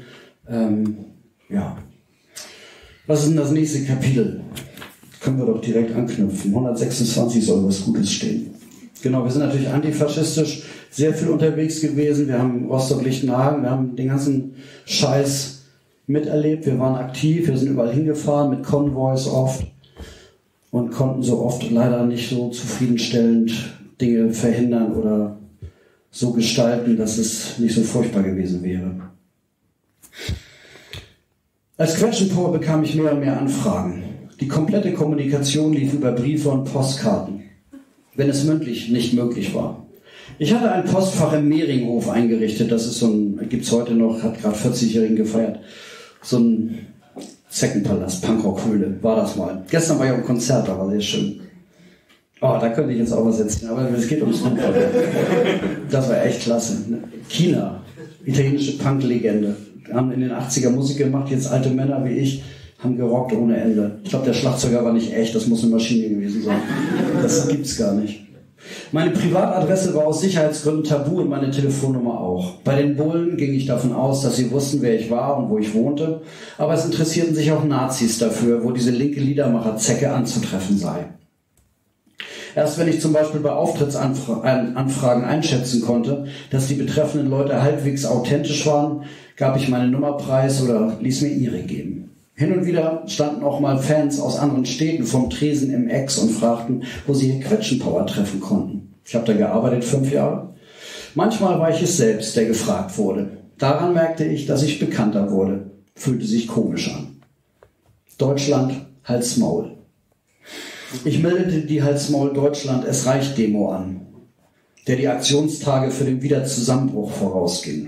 Ja. Was ist denn das nächste Kapitel? Können wir doch direkt anknüpfen. 126 soll was Gutes stehen. Genau, wir sind natürlich antifaschistisch sehr viel unterwegs gewesen. Wir haben Rostock-Lichtenhagen, wir haben den ganzen Scheiß miterlebt. Wir waren aktiv, wir sind überall hingefahren mit Konvois oft und konnten so oft leider nicht so zufriedenstellend Dinge verhindern oder so gestalten, dass es nicht so furchtbar gewesen wäre. Als Quetschenpower bekam ich mehr und mehr Anfragen. Die komplette Kommunikation lief über Briefe und Postkarten, wenn es mündlich nicht möglich war. Ich hatte ein Postfach im Mehringhof eingerichtet, das ist gibt's heute noch, hat gerade 40-Jährigen gefeiert. So ein Zeckenpalast, Punkrockhöhle, war das mal. Gestern war ja ein Konzert, da war sehr schön. Oh, da könnte ich jetzt auch was erzählen, aber es geht ums Snooker. Das war echt klasse. China, italienische Punk-Legende. Haben in den 80er Musik gemacht, jetzt alte Männer wie ich, haben gerockt ohne Ende. Ich glaube, der Schlagzeuger war nicht echt, das muss eine Maschine gewesen sein. Das gibt's gar nicht. Meine Privatadresse war aus Sicherheitsgründen tabu und meine Telefonnummer auch. Bei den Bullen ging ich davon aus, dass sie wussten, wer ich war und wo ich wohnte, aber es interessierten sich auch Nazis dafür, wo diese linke Liedermacher-Zecke anzutreffen sei. Erst wenn ich zum Beispiel bei Auftrittsanfragen einschätzen konnte, dass die betreffenden Leute halbwegs authentisch waren, gab ich meine Nummer preis oder ließ mir ihre geben. Hin und wieder standen auch mal Fans aus anderen Städten vom Tresen im Ex und fragten, wo sie hier Quetschenpower treffen konnten. Ich habe da gearbeitet 5 Jahre. Manchmal war ich es selbst, der gefragt wurde. Daran merkte ich, dass ich bekannter wurde. Fühlte sich komisch an. Deutschland, Halt's Maul. Ich meldete die Halt's Maul Deutschland Es reicht Demo an, der die Aktionstage für den Wiederzusammenbruch vorausging.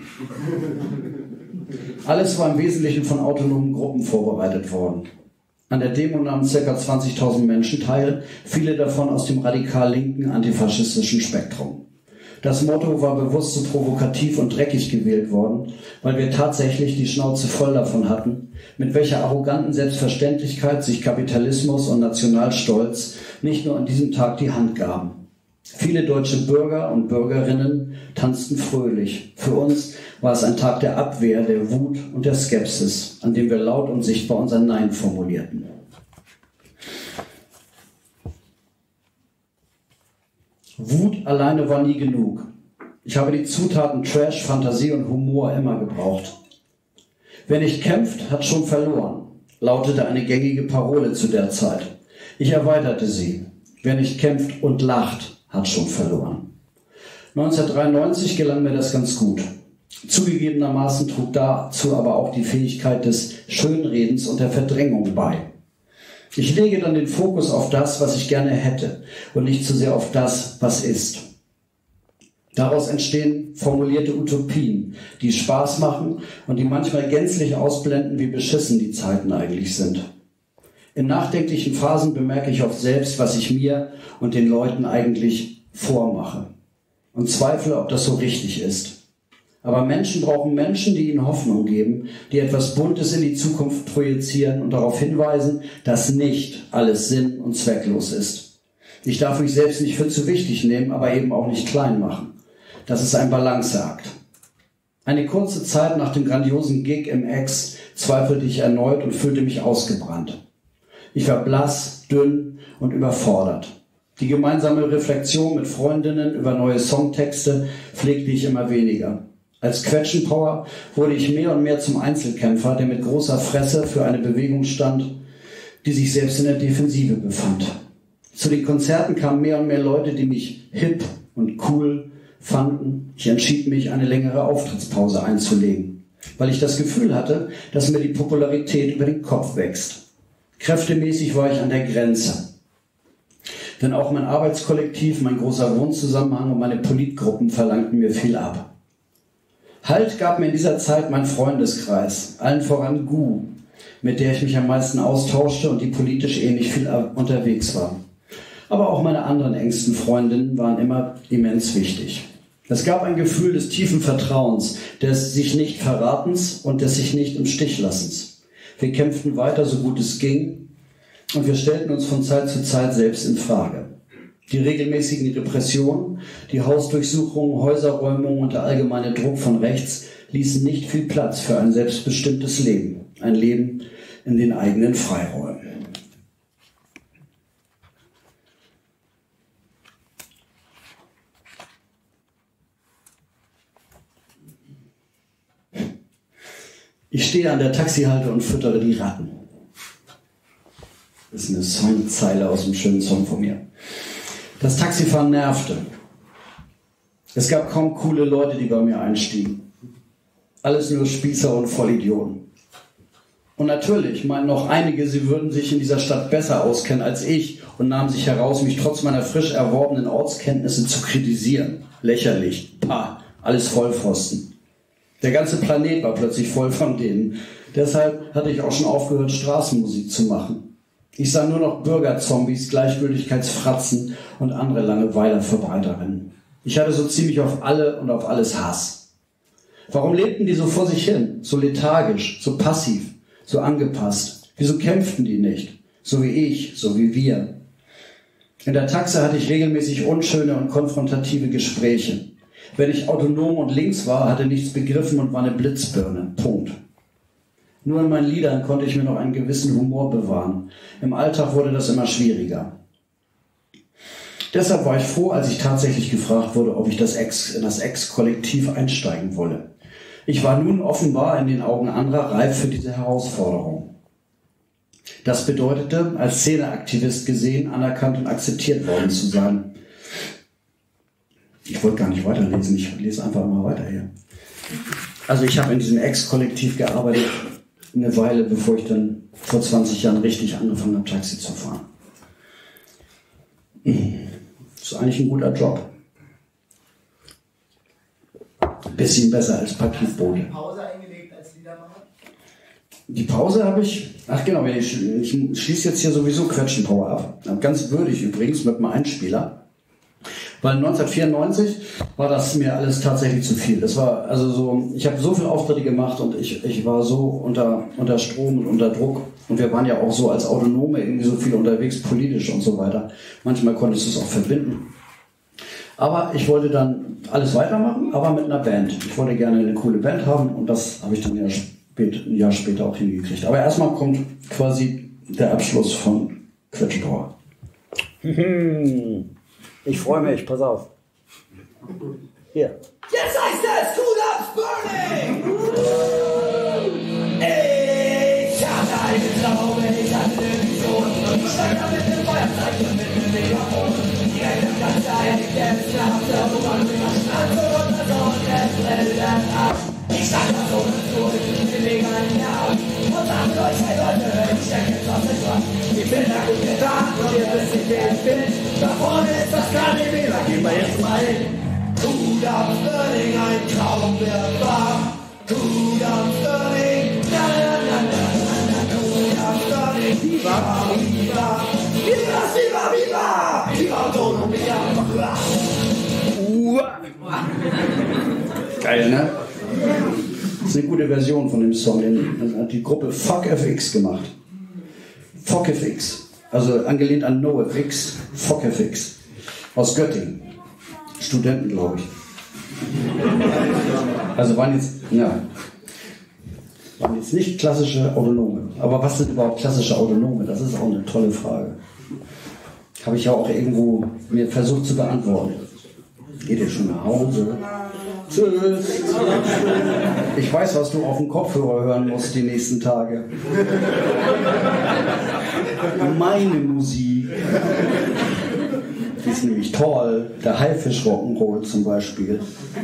Alles war im Wesentlichen von autonomen Gruppen vorbereitet worden. An der Demo nahmen ca. 20.000 Menschen teil, viele davon aus dem radikal linken antifaschistischen Spektrum. Das Motto war bewusst so provokativ und dreckig gewählt worden, weil wir tatsächlich die Schnauze voll davon hatten, mit welcher arroganten Selbstverständlichkeit sich Kapitalismus und Nationalstolz nicht nur an diesem Tag die Hand gaben. Viele deutsche Bürger und Bürgerinnen tanzten fröhlich. Für uns war es ein Tag der Abwehr, der Wut und der Skepsis, an dem wir laut und sichtbar unser Nein formulierten. Wut alleine war nie genug. Ich habe die Zutaten Trash, Fantasie und Humor immer gebraucht. Wer nicht kämpft, hat schon verloren, lautete eine gängige Parole zu der Zeit. Ich erweiterte sie. Wer nicht kämpft und lacht, hat schon verloren. 1993 gelang mir das ganz gut. Zugegebenermaßen trug dazu aber auch die Fähigkeit des Schönredens und der Verdrängung bei. Ich lege dann den Fokus auf das, was ich gerne hätte und nicht zu sehr auf das, was ist. Daraus entstehen formulierte Utopien, die Spaß machen und die manchmal gänzlich ausblenden, wie beschissen die Zeiten eigentlich sind. In nachdenklichen Phasen bemerke ich oft selbst, was ich mir und den Leuten eigentlich vormache und zweifle, ob das so richtig ist. Aber Menschen brauchen Menschen, die ihnen Hoffnung geben, die etwas Buntes in die Zukunft projizieren und darauf hinweisen, dass nicht alles sinn- und zwecklos ist. Ich darf mich selbst nicht für zu wichtig nehmen, aber eben auch nicht klein machen. Das ist ein Balanceakt. Eine kurze Zeit nach dem grandiosen Gig im Ex zweifelte ich erneut und fühlte mich ausgebrannt. Ich war blass, dünn und überfordert. Die gemeinsame Reflexion mit Freundinnen über neue Songtexte pflegte ich immer weniger. Als Quetschenpower wurde ich mehr und mehr zum Einzelkämpfer, der mit großer Fresse für eine Bewegung stand, die sich selbst in der Defensive befand. Zu den Konzerten kamen mehr und mehr Leute, die mich hip und cool fanden. Ich entschied mich, eine längere Auftrittspause einzulegen, weil ich das Gefühl hatte, dass mir die Popularität über den Kopf wächst. Kräftemäßig war ich an der Grenze. Denn auch mein Arbeitskollektiv, mein großer Wohnzusammenhang und meine Politgruppen verlangten mir viel ab. Halt gab mir in dieser Zeit mein Freundeskreis, allen voran Gu, mit der ich mich am meisten austauschte und die politisch ähnlich viel unterwegs war. Aber auch meine anderen engsten Freundinnen waren immer immens wichtig. Es gab ein Gefühl des tiefen Vertrauens, des sich nicht Verratens und des sich nicht im Stich lassens. Wir kämpften weiter, so gut es ging, und wir stellten uns von Zeit zu Zeit selbst in Frage. Die regelmäßigen Repressionen, die Hausdurchsuchungen, Häuserräumungen und der allgemeine Druck von rechts ließen nicht viel Platz für ein selbstbestimmtes Leben, ein Leben in den eigenen Freiräumen. Ich stehe an der Taxihalte und füttere die Ratten. Das ist eine Songzeile aus einem schönen Song von mir. Das Taxifahren nervte. Es gab kaum coole Leute, die bei mir einstiegen. Alles nur Spießer und Vollidioten. Und natürlich meinten noch einige, sie würden sich in dieser Stadt besser auskennen als ich und nahmen sich heraus, mich trotz meiner frisch erworbenen Ortskenntnisse zu kritisieren. Lächerlich. Pah, alles Vollpfosten. Der ganze Planet war plötzlich voll von denen. Deshalb hatte ich auch schon aufgehört, Straßenmusik zu machen. Ich sah nur noch Bürgerzombies, Gleichgültigkeitsfratzen und andere Langeweilerverbreiterinnen. Ich hatte so ziemlich auf alle und auf alles Hass. Warum lebten die so vor sich hin, so lethargisch, so passiv, so angepasst? Wieso kämpften die nicht? So wie ich, so wie wir. In der Taxe hatte ich regelmäßig unschöne und konfrontative Gespräche. Wenn ich autonom und links war, hatte nichts begriffen und war eine Blitzbirne. Punkt. Nur in meinen Liedern konnte ich mir noch einen gewissen Humor bewahren. Im Alltag wurde das immer schwieriger. Deshalb war ich froh, als ich tatsächlich gefragt wurde, ob ich in das Ex-Kollektiv einsteigen wolle. Ich war nun offenbar in den Augen anderer reif für diese Herausforderung. Das bedeutete, als Szeneaktivist gesehen, anerkannt und akzeptiert worden zu sein. Ich wollte gar nicht weiterlesen, ich lese einfach mal weiter hier. Also ich habe in diesem Ex-Kollektiv gearbeitet, eine Weile, bevor ich dann vor 20 Jahren richtig angefangen habe, Taxi zu fahren. Das ist eigentlich ein guter Job. Bisschen besser als Paketbote. Pause eingelegt als Liedermacher? Die Pause habe ich, ach genau, ich schließe jetzt hier sowieso Quetschenpower ab. Ganz würdig übrigens mit einem Einspieler. Weil 1994 war das mir alles tatsächlich zu viel. Das war also so, ich habe so viele Auftritte gemacht und ich war so unter Strom und unter Druck. Und wir waren ja auch so als Autonome irgendwie so viel unterwegs, politisch und so weiter. Manchmal konntest du es auch verbinden. Aber ich wollte dann alles weitermachen, aber mit einer Band. Ich wollte gerne eine coole Band haben und das habe ich dann ein Jahr später auch hingekriegt. Aber erstmal kommt quasi der Abschluss von Quetschenpower. Ich freue mich, pass auf. Hier. Jetzt heißt es Cool Up's Burning! Ich hatte eine Traube, ich hatte eine Vision und ich stand da mit dem Feuerzeichen und mit dem Megafon. Die Welt ist ganz einig, der ist klar, wo man immer schnell. am Burning, ein Traum wird wahr. Cool am Burning, na na na na na na. Cool am Burning, viva, viva, viva, viva, viva, viva Autonomia. Geil, ne? Das ist eine gute Version von dem Song. Den hat die Gruppe Fuck FX gemacht. Fuck FX. Also angelehnt an NoFX. Fuck FX. Aus Göttingen. Studenten, glaube ich. Also waren jetzt nicht klassische Autonome. Aber was sind überhaupt klassische Autonome? Das ist auch eine tolle Frage. Habe ich ja auch irgendwo mir versucht zu beantworten. Geht ihr schon nach Hause? Tschüss. Ich weiß, was du auf dem Kopfhörer hören musst die nächsten Tage. Meine Musik. Die ist nämlich toll. Der Haifisch Rock'n'Roll zum Beispiel.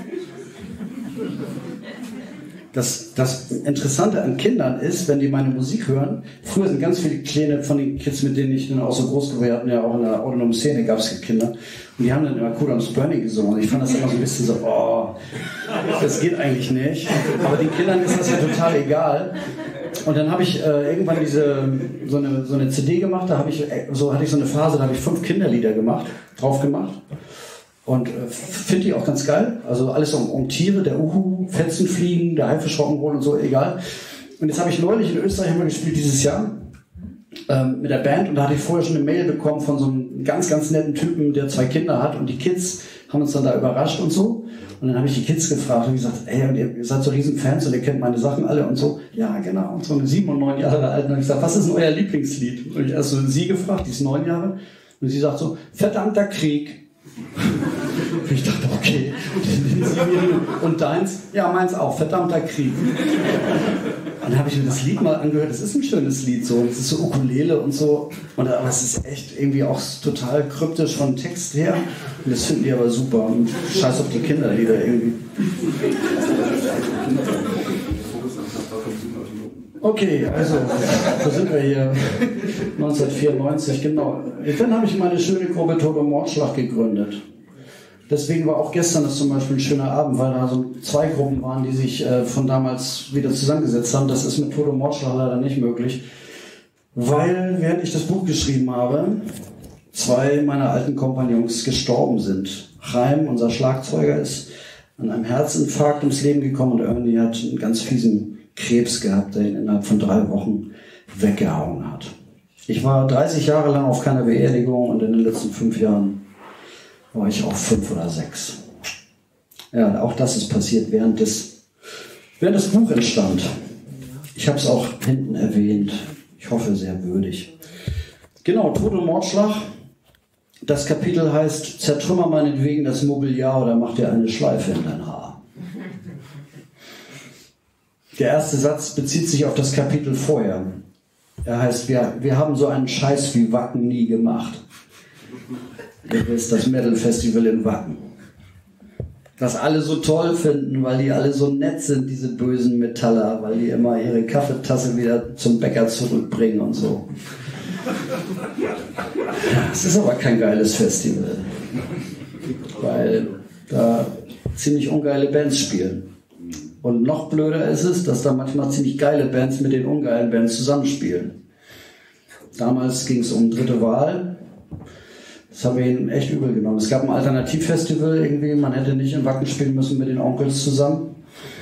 Das Interessante an Kindern ist, wenn die meine Musik hören, früher sind ganz viele Kleine von den Kids, mit denen ich dann auch so groß geworden bin, ja auch in der autonomen Szene gab es Kinder, und die haben dann immer Cool am Burning gesungen. Und ich fand das immer so ein bisschen so, oh, das geht eigentlich nicht. Aber den Kindern ist das ja total egal. Und dann habe ich irgendwann so eine CD gemacht, hatte ich so eine Phase, da habe ich 5 Kinderlieder drauf gemacht. Und finde ich auch ganz geil. Also alles um Tiere, der Uhu, Fetzen fliegen, der Haifisch Rock'n'Roll und so, egal. Und jetzt habe ich neulich in Österreich haben wir gespielt dieses Jahr mit der Band, und da hatte ich vorher schon eine Mail bekommen von so einem ganz, ganz netten Typen, der 2 Kinder hat, und die Kids haben uns dann da überrascht und so. Und dann habe ich die Kids gefragt und gesagt, ey, und ihr seid so riesen Fans und ihr kennt meine Sachen alle und so. Ja, genau. Und so eine 7 und 9 Jahre alt. Und dann habe ich gesagt, was ist denn euer Lieblingslied? Und ich erst so sie gefragt, die ist 9 Jahre. Und sie sagt so, verdammter Krieg. Und ich dachte, okay. Und deins? Ja, meins auch. Verdammter Krieg. Und dann habe ich mir das Lied mal angehört. Das ist ein schönes Lied, so. Das ist so Ukulele und so. Aber es ist echt irgendwie auch total kryptisch vom Text her. Und das finden die aber super. Und scheiß auf die Kinderlieder irgendwie. Okay, also, wo sind wir hier? 1994, genau. Dann habe ich meine schöne Gruppe Tod und Mordschlag gegründet. Deswegen war auch gestern das zum Beispiel ein schöner Abend, weil da so 2 Gruppen waren, die sich von damals wieder zusammengesetzt haben. Das ist mit Tod und Mordschlag leider nicht möglich, weil während ich das Buch geschrieben habe, 2 meiner alten Kompagnons gestorben sind. Chaim, unser Schlagzeuger, ist an einem Herzinfarkt ums Leben gekommen, und Ernie hat einen ganz fiesen Krebs gehabt, der ihn innerhalb von 3 Wochen weggehauen hat. Ich war 30 Jahre lang auf keiner Beerdigung, und in den letzten 5 Jahren war ich auf 5 oder 6. Ja, auch das ist passiert, während das Buch entstand. Ich habe es auch hinten erwähnt. Ich hoffe, sehr würdig. Genau, Tod und Mordschlag. Das Kapitel heißt, zertrümmer meinetwegen das Mobiliar oder mach dir eine Schleife in dein Haar. Der erste Satz bezieht sich auf das Kapitel vorher. Er heißt, wir haben so einen Scheiß wie Wacken nie gemacht. Das ist das Metal Festival in Wacken. Das alle so toll finden, weil die alle so nett sind, diese bösen Metaller, weil die immer ihre Kaffeetasse wieder zum Bäcker zurückbringen und so. Es ist aber kein geiles Festival, weil da ziemlich ungeile Bands spielen. Und noch blöder ist es, dass da manchmal ziemlich geile Bands mit den ungeilen Bands zusammenspielen. Damals ging es um Dritte Wahl. Das haben wir ihnen echt übel genommen. Es gab ein Alternativfestival irgendwie, man hätte nicht in Wacken spielen müssen mit den Onkels zusammen.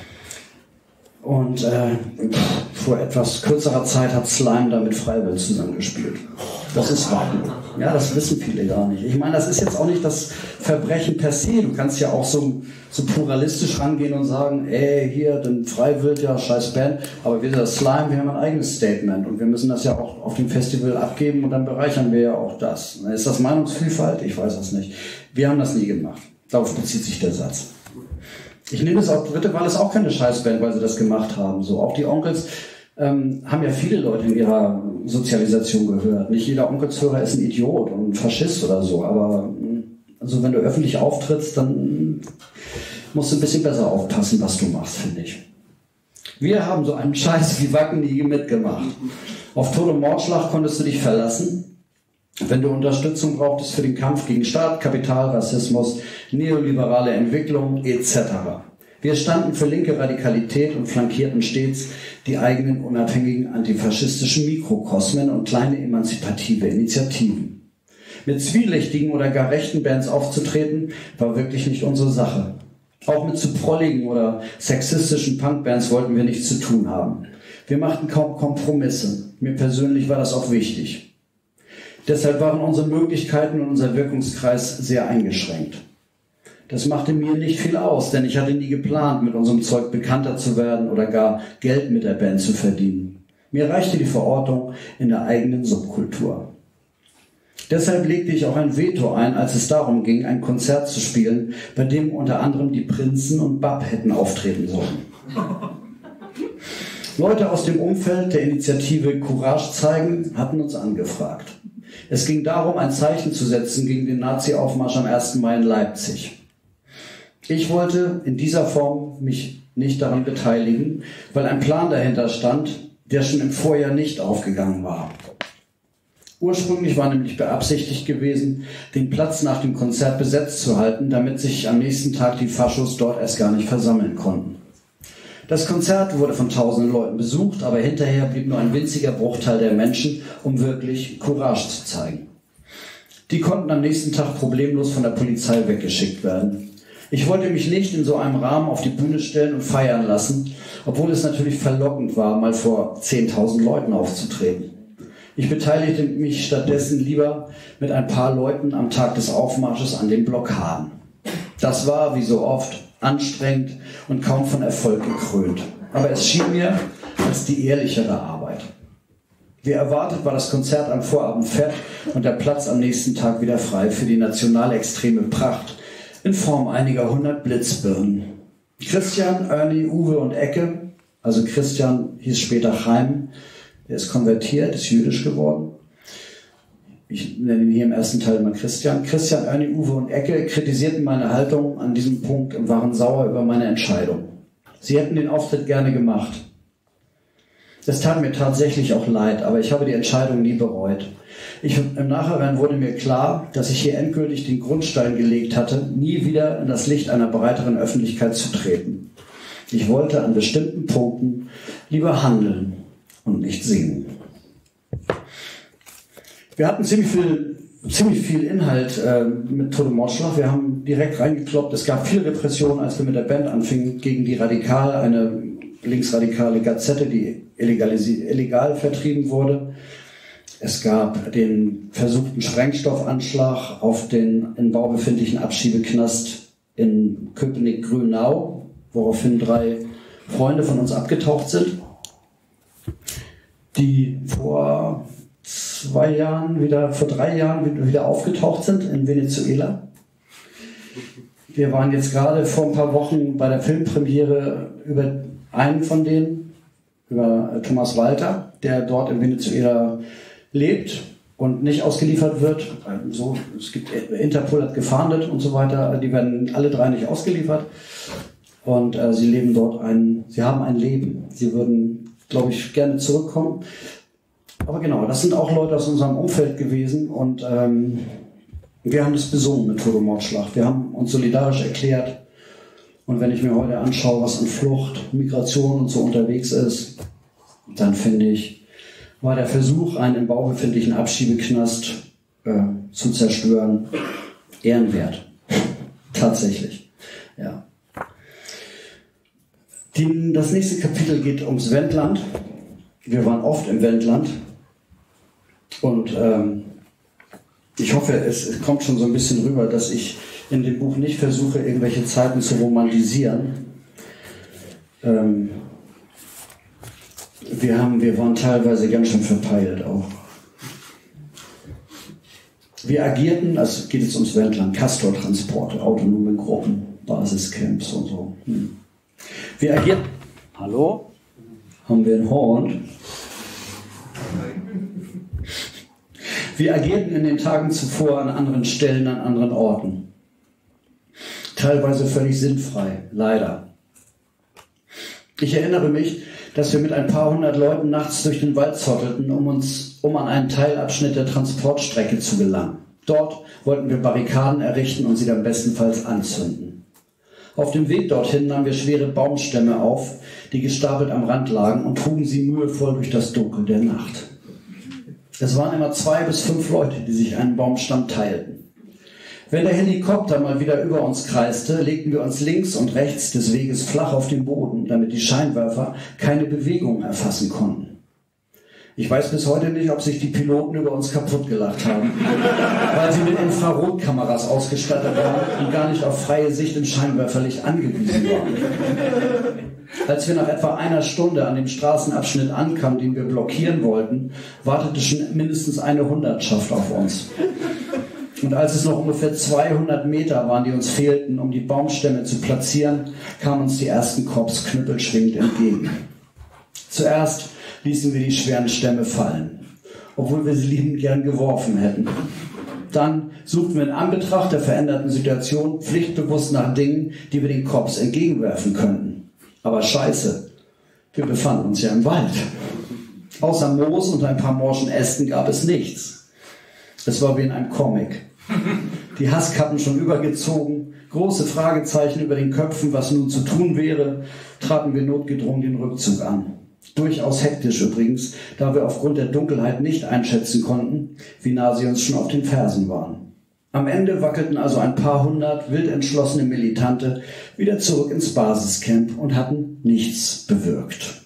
Und vor etwas kürzerer Zeit hat Slime da mit Freiwill zusammengespielt. Das ist Wacken. Ja, das wissen viele gar nicht. Ich meine, das ist jetzt auch nicht das Verbrechen per se. Du kannst ja auch so pluralistisch rangehen und sagen, hier, denn Freiwill, ja, scheiß Band, aber wir sind das Slime, wir haben ein eigenes Statement und wir müssen das ja auch auf dem Festival abgeben, und dann bereichern wir ja auch das. Ist das Meinungsvielfalt? Ich weiß das nicht. Wir haben das nie gemacht. Darauf bezieht sich der Satz. Ich nehme es auch, Dritte Wahl ist auch keine Scheißband, weil sie das gemacht haben. So, auch die Onkels haben ja viele Leute in ihrer Sozialisation gehört. Nicht jeder Onkelshörer ist ein Idiot und ein Faschist oder so, aber also wenn du öffentlich auftrittst, dann musst du ein bisschen besser aufpassen, was du machst, finde ich. Wir haben so einen Scheiß wie Wacken nie mitgemacht. Auf Tod und Mordschlag konntest du dich verlassen. Wenn du Unterstützung brauchtest für den Kampf gegen Staat, Kapital, Rassismus, neoliberale Entwicklung etc. Wir standen für linke Radikalität und flankierten stets die eigenen unabhängigen antifaschistischen Mikrokosmen und kleine emanzipative Initiativen. Mit zwielichtigen oder gar rechten Bands aufzutreten, war wirklich nicht unsere Sache. Auch mit zu prolligen oder sexistischen Punkbands wollten wir nichts zu tun haben. Wir machten kaum Kompromisse. Mir persönlich war das auch wichtig. Deshalb waren unsere Möglichkeiten und unser Wirkungskreis sehr eingeschränkt. Das machte mir nicht viel aus, denn ich hatte nie geplant, mit unserem Zeug bekannter zu werden oder gar Geld mit der Band zu verdienen. Mir reichte die Verortung in der eigenen Subkultur. Deshalb legte ich auch ein Veto ein, als es darum ging, ein Konzert zu spielen, bei dem unter anderem die Prinzen und Bab hätten auftreten sollen. Leute aus dem Umfeld der Initiative Courage zeigen hatten uns angefragt. Es ging darum, ein Zeichen zu setzen gegen den Nazi-Aufmarsch am 1. Mai in Leipzig. Ich wollte in dieser Form mich nicht daran beteiligen, weil ein Plan dahinter stand, der schon im Vorjahr nicht aufgegangen war. Ursprünglich war nämlich beabsichtigt gewesen, den Platz nach dem Konzert besetzt zu halten, damit sich am nächsten Tag die Faschos dort erst gar nicht versammeln konnten. Das Konzert wurde von tausenden Leuten besucht, aber hinterher blieb nur ein winziger Bruchteil der Menschen, um wirklich Courage zu zeigen. Die konnten am nächsten Tag problemlos von der Polizei weggeschickt werden. Ich wollte mich nicht in so einem Rahmen auf die Bühne stellen und feiern lassen, obwohl es natürlich verlockend war, mal vor 10.000 Leuten aufzutreten. Ich beteiligte mich stattdessen lieber mit ein paar Leuten am Tag des Aufmarsches an den Blockaden. Das war, wie so oft, anstrengend und kaum von Erfolg gekrönt. Aber es schien mir als die ehrlichere Arbeit. Wie erwartet war das Konzert am Vorabend fett und der Platz am nächsten Tag wieder frei für die nationalextreme Pracht in Form einiger 100 Blitzbirnen. Christian, Ernie, Uwe und Ecke, also Christian hieß später Chaim, der ist konvertiert, ist jüdisch geworden. Ich nenne ihn hier im ersten Teil immer Christian. Christian, Ernie, Uwe und Ecke kritisierten meine Haltung an diesem Punkt und waren sauer über meine Entscheidung. Sie hätten den Auftritt gerne gemacht. Es tat mir tatsächlich auch leid, aber ich habe die Entscheidung nie bereut. Im Nachhinein wurde mir klar, dass ich hier endgültig den Grundstein gelegt hatte, nie wieder in das Licht einer breiteren Öffentlichkeit zu treten. Ich wollte an bestimmten Punkten lieber handeln und nicht singen. Wir hatten ziemlich viel Inhalt mit Tod und Mordschlag. Wir haben direkt reingekloppt. Es gab viel Repression, als wir mit der Band anfingen, gegen die Radikal, eine linksradikale Gazette, die illegal vertrieben wurde. Es gab den versuchten Sprengstoffanschlag auf den in Bau befindlichen Abschiebeknast in Köpenick-Grünau, woraufhin 3 Freunde von uns abgetaucht sind, die vor 3 Jahren wieder aufgetaucht sind in Venezuela. Wir waren jetzt gerade vor ein paar Wochen bei der Filmpremiere über einen von denen, über Thomas Walter, der dort in Venezuela lebt und nicht ausgeliefert wird. Also, es gibt Interpol hat gefahndet und so weiter. Die werden alle 3 nicht ausgeliefert. Und sie leben dort sie haben ein Leben. Sie würden, glaube ich, gerne zurückkommen. Aber genau, das sind auch Leute aus unserem Umfeld gewesen und wir haben das besungen mit Tod und Mordschlag. Wir haben uns solidarisch erklärt. Und wenn ich mir heute anschaue, was an Flucht, Migration und so unterwegs ist, dann finde ich, war der Versuch, einen im Bau befindlichen Abschiebeknast zu zerstören, ehrenwert. Tatsächlich. Ja. Das nächste Kapitel geht ums Wendland. Wir waren oft im Wendland. Und ich hoffe, es kommt schon so ein bisschen rüber, dass ich in dem Buch nicht versuche, irgendwelche Zeiten zu romantisieren. Wir waren teilweise ganz schön verpeilt auch. Wir agierten, also geht es ums Wendland, Castor-Transporte, autonome Gruppen, Basiscamps und so. Wir agierten. Hallo? Haben wir ein Horn? Wir agierten in den Tagen zuvor an anderen Stellen, an anderen Orten. Teilweise völlig sinnfrei, leider. Ich erinnere mich, dass wir mit ein paar hundert Leuten nachts durch den Wald zottelten, um an einen Teilabschnitt der Transportstrecke zu gelangen. Dort wollten wir Barrikaden errichten und sie dann bestenfalls anzünden. Auf dem Weg dorthin nahmen wir schwere Baumstämme auf, die gestapelt am Rand lagen, und trugen sie mühevoll durch das Dunkel der Nacht. Es waren immer 2 bis 5 Leute, die sich einen Baumstamm teilten. Wenn der Helikopter mal wieder über uns kreiste, legten wir uns links und rechts des Weges flach auf den Boden, damit die Scheinwerfer keine Bewegung erfassen konnten. Ich weiß bis heute nicht, ob sich die Piloten über uns kaputt gelacht haben, weil sie mit Infrarotkameras ausgestattet waren und gar nicht auf freie Sicht im Scheinwerferlicht angewiesen waren. Als wir nach etwa einer Stunde an dem Straßenabschnitt ankamen, den wir blockieren wollten, wartete schon mindestens eine Hundertschaft auf uns. Und als es noch ungefähr 200 Meter waren, die uns fehlten, um die Baumstämme zu platzieren, kamen uns die ersten Korps knüppelschwingend entgegen. Zuerst ließen wir die schweren Stämme fallen, obwohl wir sie liebend gern geworfen hätten. Dann suchten wir in Anbetracht der veränderten Situation pflichtbewusst nach Dingen, die wir den Korps entgegenwerfen könnten. Aber scheiße, wir befanden uns ja im Wald. Außer Moos und ein paar morschen Ästen gab es nichts. Es war wie in einem Comic. Die Hasskappen schon übergezogen, große Fragezeichen über den Köpfen, was nun zu tun wäre, traten wir notgedrungen den Rückzug an. Durchaus hektisch übrigens, da wir aufgrund der Dunkelheit nicht einschätzen konnten, wie nah sie uns schon auf den Fersen waren. Am Ende wackelten also ein paar hundert wild entschlossene Militante wieder zurück ins Basiscamp und hatten nichts bewirkt.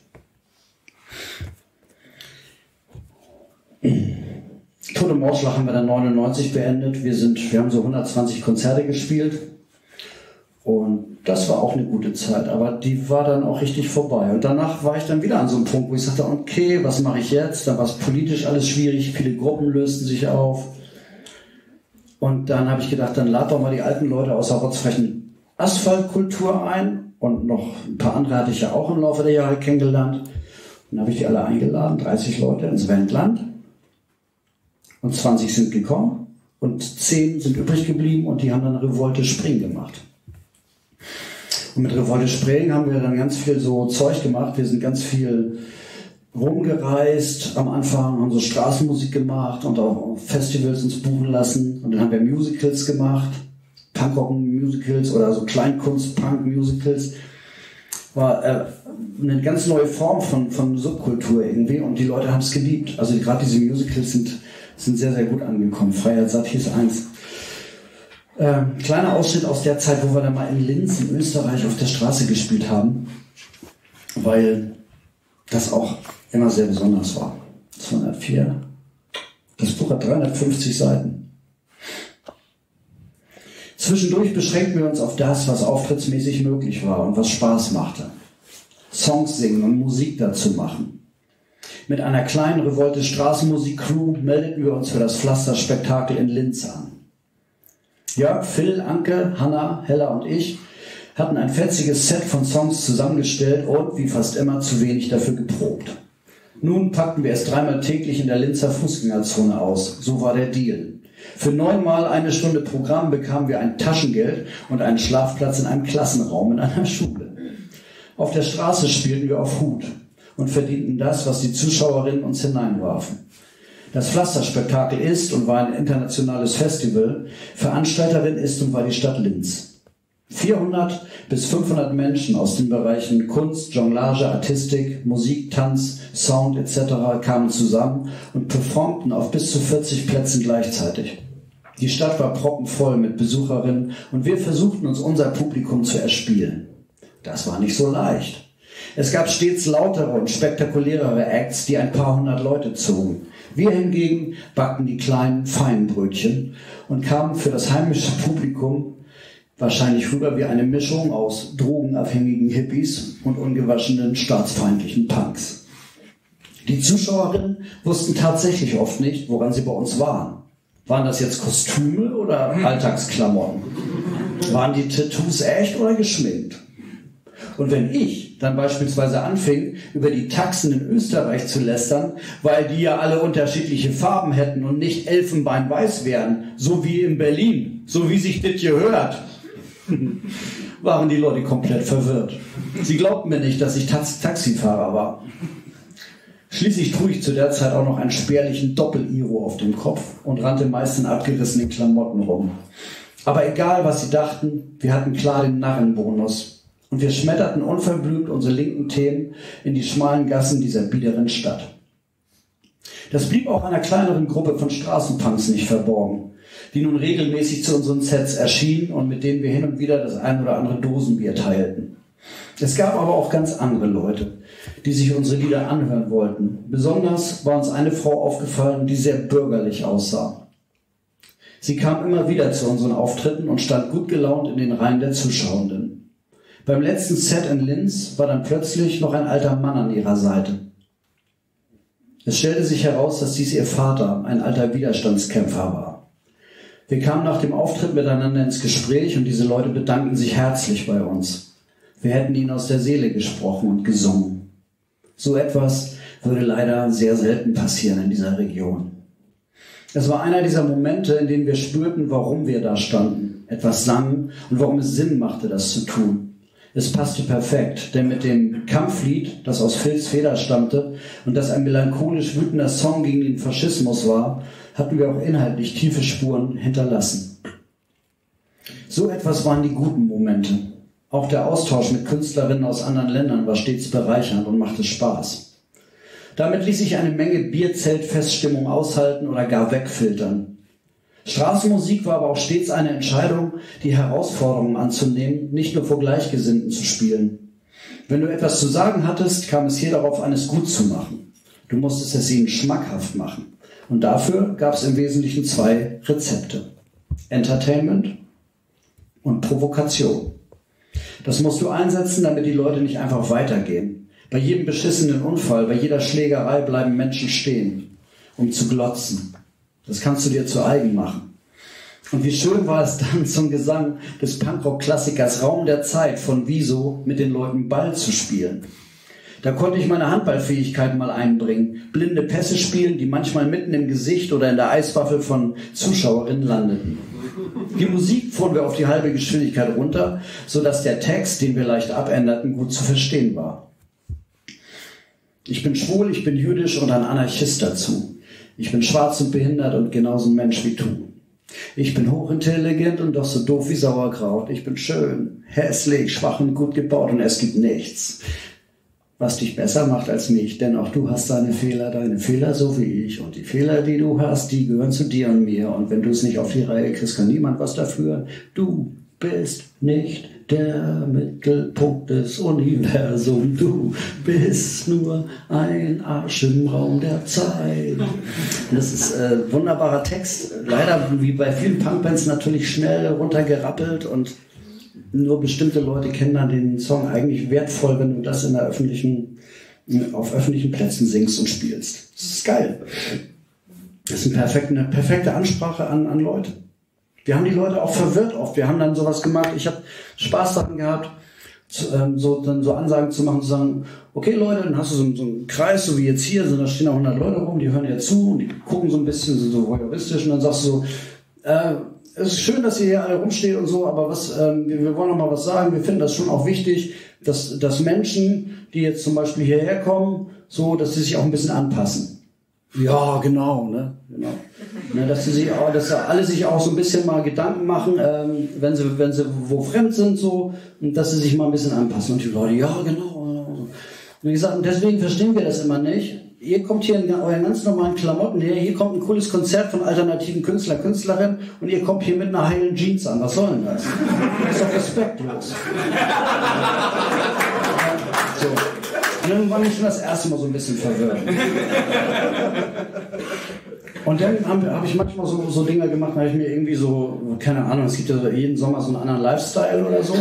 Tod im Mordschlag haben wir dann 99 beendet. Wir haben so 120 Konzerte gespielt und das war auch eine gute Zeit, aber die war dann auch richtig vorbei. Und danach war ich dann wieder an so einem Punkt, wo ich sagte, okay, was mache ich jetzt? Dann war es politisch alles schwierig, viele Gruppen lösten sich auf. Und dann habe ich gedacht, dann lad doch mal die alten Leute aus der rotzfrechen Asphaltkultur ein. Und noch ein paar andere hatte ich ja auch im Laufe der Jahre kennengelernt. Und dann habe ich die alle eingeladen, 30 Leute ins Wendland. Und 20 sind gekommen und 10 sind übrig geblieben und die haben dann Revolte Spring gemacht. Und mit Revolte Spring haben wir dann ganz viel so Zeug gemacht. Wir sind ganz viel rumgereist am Anfang, haben so Straßenmusik gemacht und auch Festivals uns buchen lassen. Und dann haben wir Musicals gemacht, Punkrock-Musicals oder so Kleinkunst-Punk-Musicals. War eine ganz neue Form von Subkultur irgendwie und die Leute haben es geliebt. Also gerade diese Musicals sind sehr, sehr gut angekommen. Freiheit satt hieß eins. Kleiner Ausschnitt aus der Zeit, wo wir dann mal in Linz in Österreich auf der Straße gespielt haben, weil das auch immer sehr besonders war. 204. Das Buch hat 350 Seiten. Zwischendurch beschränkten wir uns auf das, was auftrittsmäßig möglich war und was Spaß machte. Songs singen und Musik dazu machen. Mit einer kleinen Revolte Straßenmusik-Crew meldeten wir uns für das Pflasterspektakel in Linz an. Jörg, Phil, Anke, Hanna, Hella und ich hatten ein fetziges Set von Songs zusammengestellt und, wie fast immer, zu wenig dafür geprobt. Nun packten wir es 3-mal täglich in der Linzer Fußgängerzone aus. So war der Deal. Für 9-mal eine Stunde Programm bekamen wir ein Taschengeld und einen Schlafplatz in einem Klassenraum in einer Schule. Auf der Straße spielten wir auf Hut und verdienten das, was die Zuschauerinnen uns hineinwarfen. Das Pflasterspektakel ist und war ein internationales Festival. Veranstalterin ist und war die Stadt Linz. 400 bis 500 Menschen aus den Bereichen Kunst, Jonglage, Artistik, Musik, Tanz, Sound etc. kamen zusammen und performten auf bis zu 40 Plätzen gleichzeitig. Die Stadt war proppenvoll mit Besucherinnen und wir versuchten uns unser Publikum zu erspielen. Das war nicht so leicht. Es gab stets lautere und spektakulärere Acts, die ein paar hundert Leute zogen. Wir hingegen backten die kleinen, feinen Brötchen und kamen für das heimische Publikum wahrscheinlich rüber wie eine Mischung aus drogenabhängigen Hippies und ungewaschenen staatsfeindlichen Punks. Die Zuschauerinnen wussten tatsächlich oft nicht, woran sie bei uns waren. Waren das jetzt Kostüme oder Alltagsklamotten? Waren die Tattoos echt oder geschminkt? Und wenn ich dann beispielsweise anfing, über die Taxen in Österreich zu lästern, weil die ja alle unterschiedliche Farben hätten und nicht elfenbeinweiß wären, so wie in Berlin, so wie sich das gehört, waren die Leute komplett verwirrt. Sie glaubten mir nicht, dass ich Taxifahrer war. Schließlich trug ich zu der Zeit auch noch einen spärlichen Doppel-Iro auf dem Kopf und rannte meist in abgerissenen Klamotten rum. Aber egal, was sie dachten, wir hatten klar den Narrenbonus. Und wir schmetterten unverblümt unsere linken Themen in die schmalen Gassen dieser biederen Stadt. Das blieb auch einer kleineren Gruppe von Straßenpunks nicht verborgen, die nun regelmäßig zu unseren Sets erschienen und mit denen wir hin und wieder das ein oder andere Dosenbier teilten. Es gab aber auch ganz andere Leute, die sich unsere Lieder anhören wollten. Besonders war uns eine Frau aufgefallen, die sehr bürgerlich aussah. Sie kam immer wieder zu unseren Auftritten und stand gut gelaunt in den Reihen der Zuschauenden. Beim letzten Set in Linz war dann plötzlich noch ein alter Mann an ihrer Seite. Es stellte sich heraus, dass dies ihr Vater, ein alter Widerstandskämpfer, war. Wir kamen nach dem Auftritt miteinander ins Gespräch und diese Leute bedankten sich herzlich bei uns. Wir hätten ihnen aus der Seele gesprochen und gesungen. So etwas würde leider sehr selten passieren in dieser Region. Es war einer dieser Momente, in denen wir spürten, warum wir da standen, etwas sangen und warum es Sinn machte, das zu tun. Es passte perfekt, denn mit dem Kampflied, das aus Phils Feder stammte und das ein melancholisch wütender Song gegen den Faschismus war, hatten wir auch inhaltlich tiefe Spuren hinterlassen. So etwas waren die guten Momente. Auch der Austausch mit Künstlerinnen aus anderen Ländern war stets bereichernd und machte Spaß. Damit ließ sich eine Menge Bierzeltfeststimmung aushalten oder gar wegfiltern. Straßenmusik war aber auch stets eine Entscheidung, die Herausforderungen anzunehmen, nicht nur vor Gleichgesinnten zu spielen. Wenn du etwas zu sagen hattest, kam es hier darauf an, es gut zu machen. Du musstest es ihnen schmackhaft machen. Und dafür gab es im Wesentlichen 2 Rezepte. Entertainment und Provokation. Das musst du einsetzen, damit die Leute nicht einfach weitergehen. Bei jedem beschissenen Unfall, bei jeder Schlägerei bleiben Menschen stehen, um zu glotzen. Das kannst du dir zu eigen machen. Und wie schön war es dann zum Gesang des Punkrock-Klassikers Raum der Zeit von Wieso mit den Leuten Ball zu spielen. Da konnte ich meine Handballfähigkeiten mal einbringen, blinde Pässe spielen, die manchmal mitten im Gesicht oder in der Eiswaffel von Zuschauerinnen landeten. Die Musik fuhren wir auf die halbe Geschwindigkeit runter, sodass der Text, den wir leicht abänderten, gut zu verstehen war. Ich bin schwul, ich bin jüdisch und ein Anarchist dazu. Ich bin schwarz und behindert und genauso ein Mensch wie du. Ich bin hochintelligent und doch so doof wie Sauerkraut. Ich bin schön, hässlich, schwach und gut gebaut und es gibt nichts, was dich besser macht als mich. Denn auch du hast deine Fehler so wie ich. Und die Fehler, die du hast, die gehören zu dir und mir. Und wenn du es nicht auf die Reihe kriegst, kann niemand was dafür. Du bist nicht der Mittelpunkt des Universums. Du bist nur ein Arsch im Raum der Zeit. Das ist ein wunderbarer Text. Leider, wie bei vielen Punkbands, natürlich schnell runtergerappelt und nur bestimmte Leute kennen dann den Song. Eigentlich wertvoll, wenn du das auf öffentlichen Plätzen singst und spielst. Das ist geil. Das ist eine perfekte Ansprache an Leute. Wir haben die Leute auch verwirrt oft. Wir haben dann sowas gemacht. Ich habe Spaß daran gehabt, so Ansagen zu machen, zu sagen, okay Leute, dann hast du so einen Kreis, so wie jetzt hier, da stehen da 100 Leute rum, die hören dir zu und die gucken so ein bisschen, sind so voyeuristisch und dann sagst du so, es ist schön, dass ihr hier alle rumsteht und so, aber wir wollen noch mal was sagen. Wir finden das schon auch wichtig, dass Menschen, die jetzt zum Beispiel hierher kommen, so, dass sie sich auch ein bisschen anpassen. Ja, genau, ne? Genau. Ne, dass alle sich auch so ein bisschen mal Gedanken machen, wenn sie wo fremd sind, so, und dass sie sich mal ein bisschen anpassen. Und die Leute, ja, genau. Und wie gesagt, deswegen verstehen wir das immer nicht. Ihr kommt hier in euren ganz normalen Klamotten her, hier kommt ein cooles Konzert von alternativen Künstler, Künstlerinnen und ihr kommt hier mit einer heilen Jeans an. Was soll denn das? Das ist doch respektlos. So. Und dann war ich schon das erste Mal so ein bisschen verwirrt. Und dann habe ich manchmal so Dinge gemacht, da habe ich mir irgendwie so, keine Ahnung, es gibt ja jeden Sommer so einen anderen Lifestyle oder so.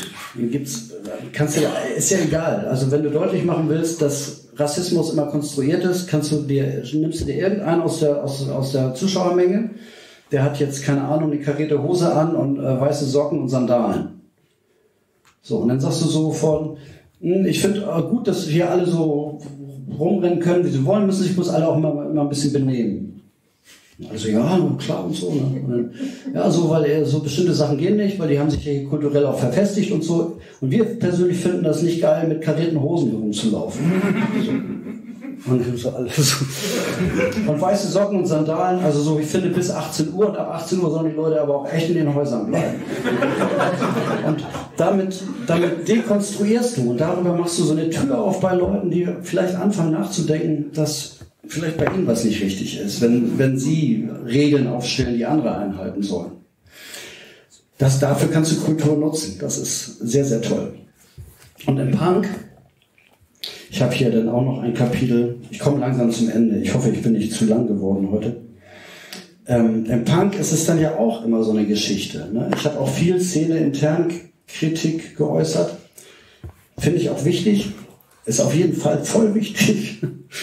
Ist ja egal. Also wenn du deutlich machen willst, dass Rassismus immer konstruiert ist, nimmst du dir irgendeinen aus der Zuschauermenge, der hat jetzt, keine Ahnung, eine karierte Hose an und weiße Socken und Sandalen. So, und dann sagst du so von, ich finde gut, dass hier alle so rumrennen können, wie sie wollen, müssen sich bloß alle auch immer ein bisschen benehmen. Also ja, klar und so. Ne? Und dann, ja, so, weil so bestimmte Sachen gehen nicht, weil die haben sich ja hier kulturell auch verfestigt und so. Und wir persönlich finden das nicht geil, mit karierten Hosen herumzulaufen. Und so alles. Und weiße Socken und Sandalen, also so, ich finde bis 18 Uhr und ab 18 Uhr sollen die Leute aber auch echt in den Häusern bleiben. Und damit dekonstruierst du und darüber machst du so eine Tür auf bei Leuten, die vielleicht anfangen nachzudenken, dass vielleicht bei ihnen was nicht richtig ist, wenn sie Regeln aufstellen, die andere einhalten sollen. Dafür kannst du Kultur nutzen. Das ist sehr, sehr toll. Und im Punk, ich habe hier dann auch noch ein Kapitel, ich komme langsam zum Ende, ich hoffe, ich bin nicht zu lang geworden heute. Im Punk ist es dann ja auch immer so eine Geschichte. Ne? Ich habe auch viel Szene-intern Kritik geäußert. Finde ich auch wichtig. Ist auf jeden Fall voll wichtig.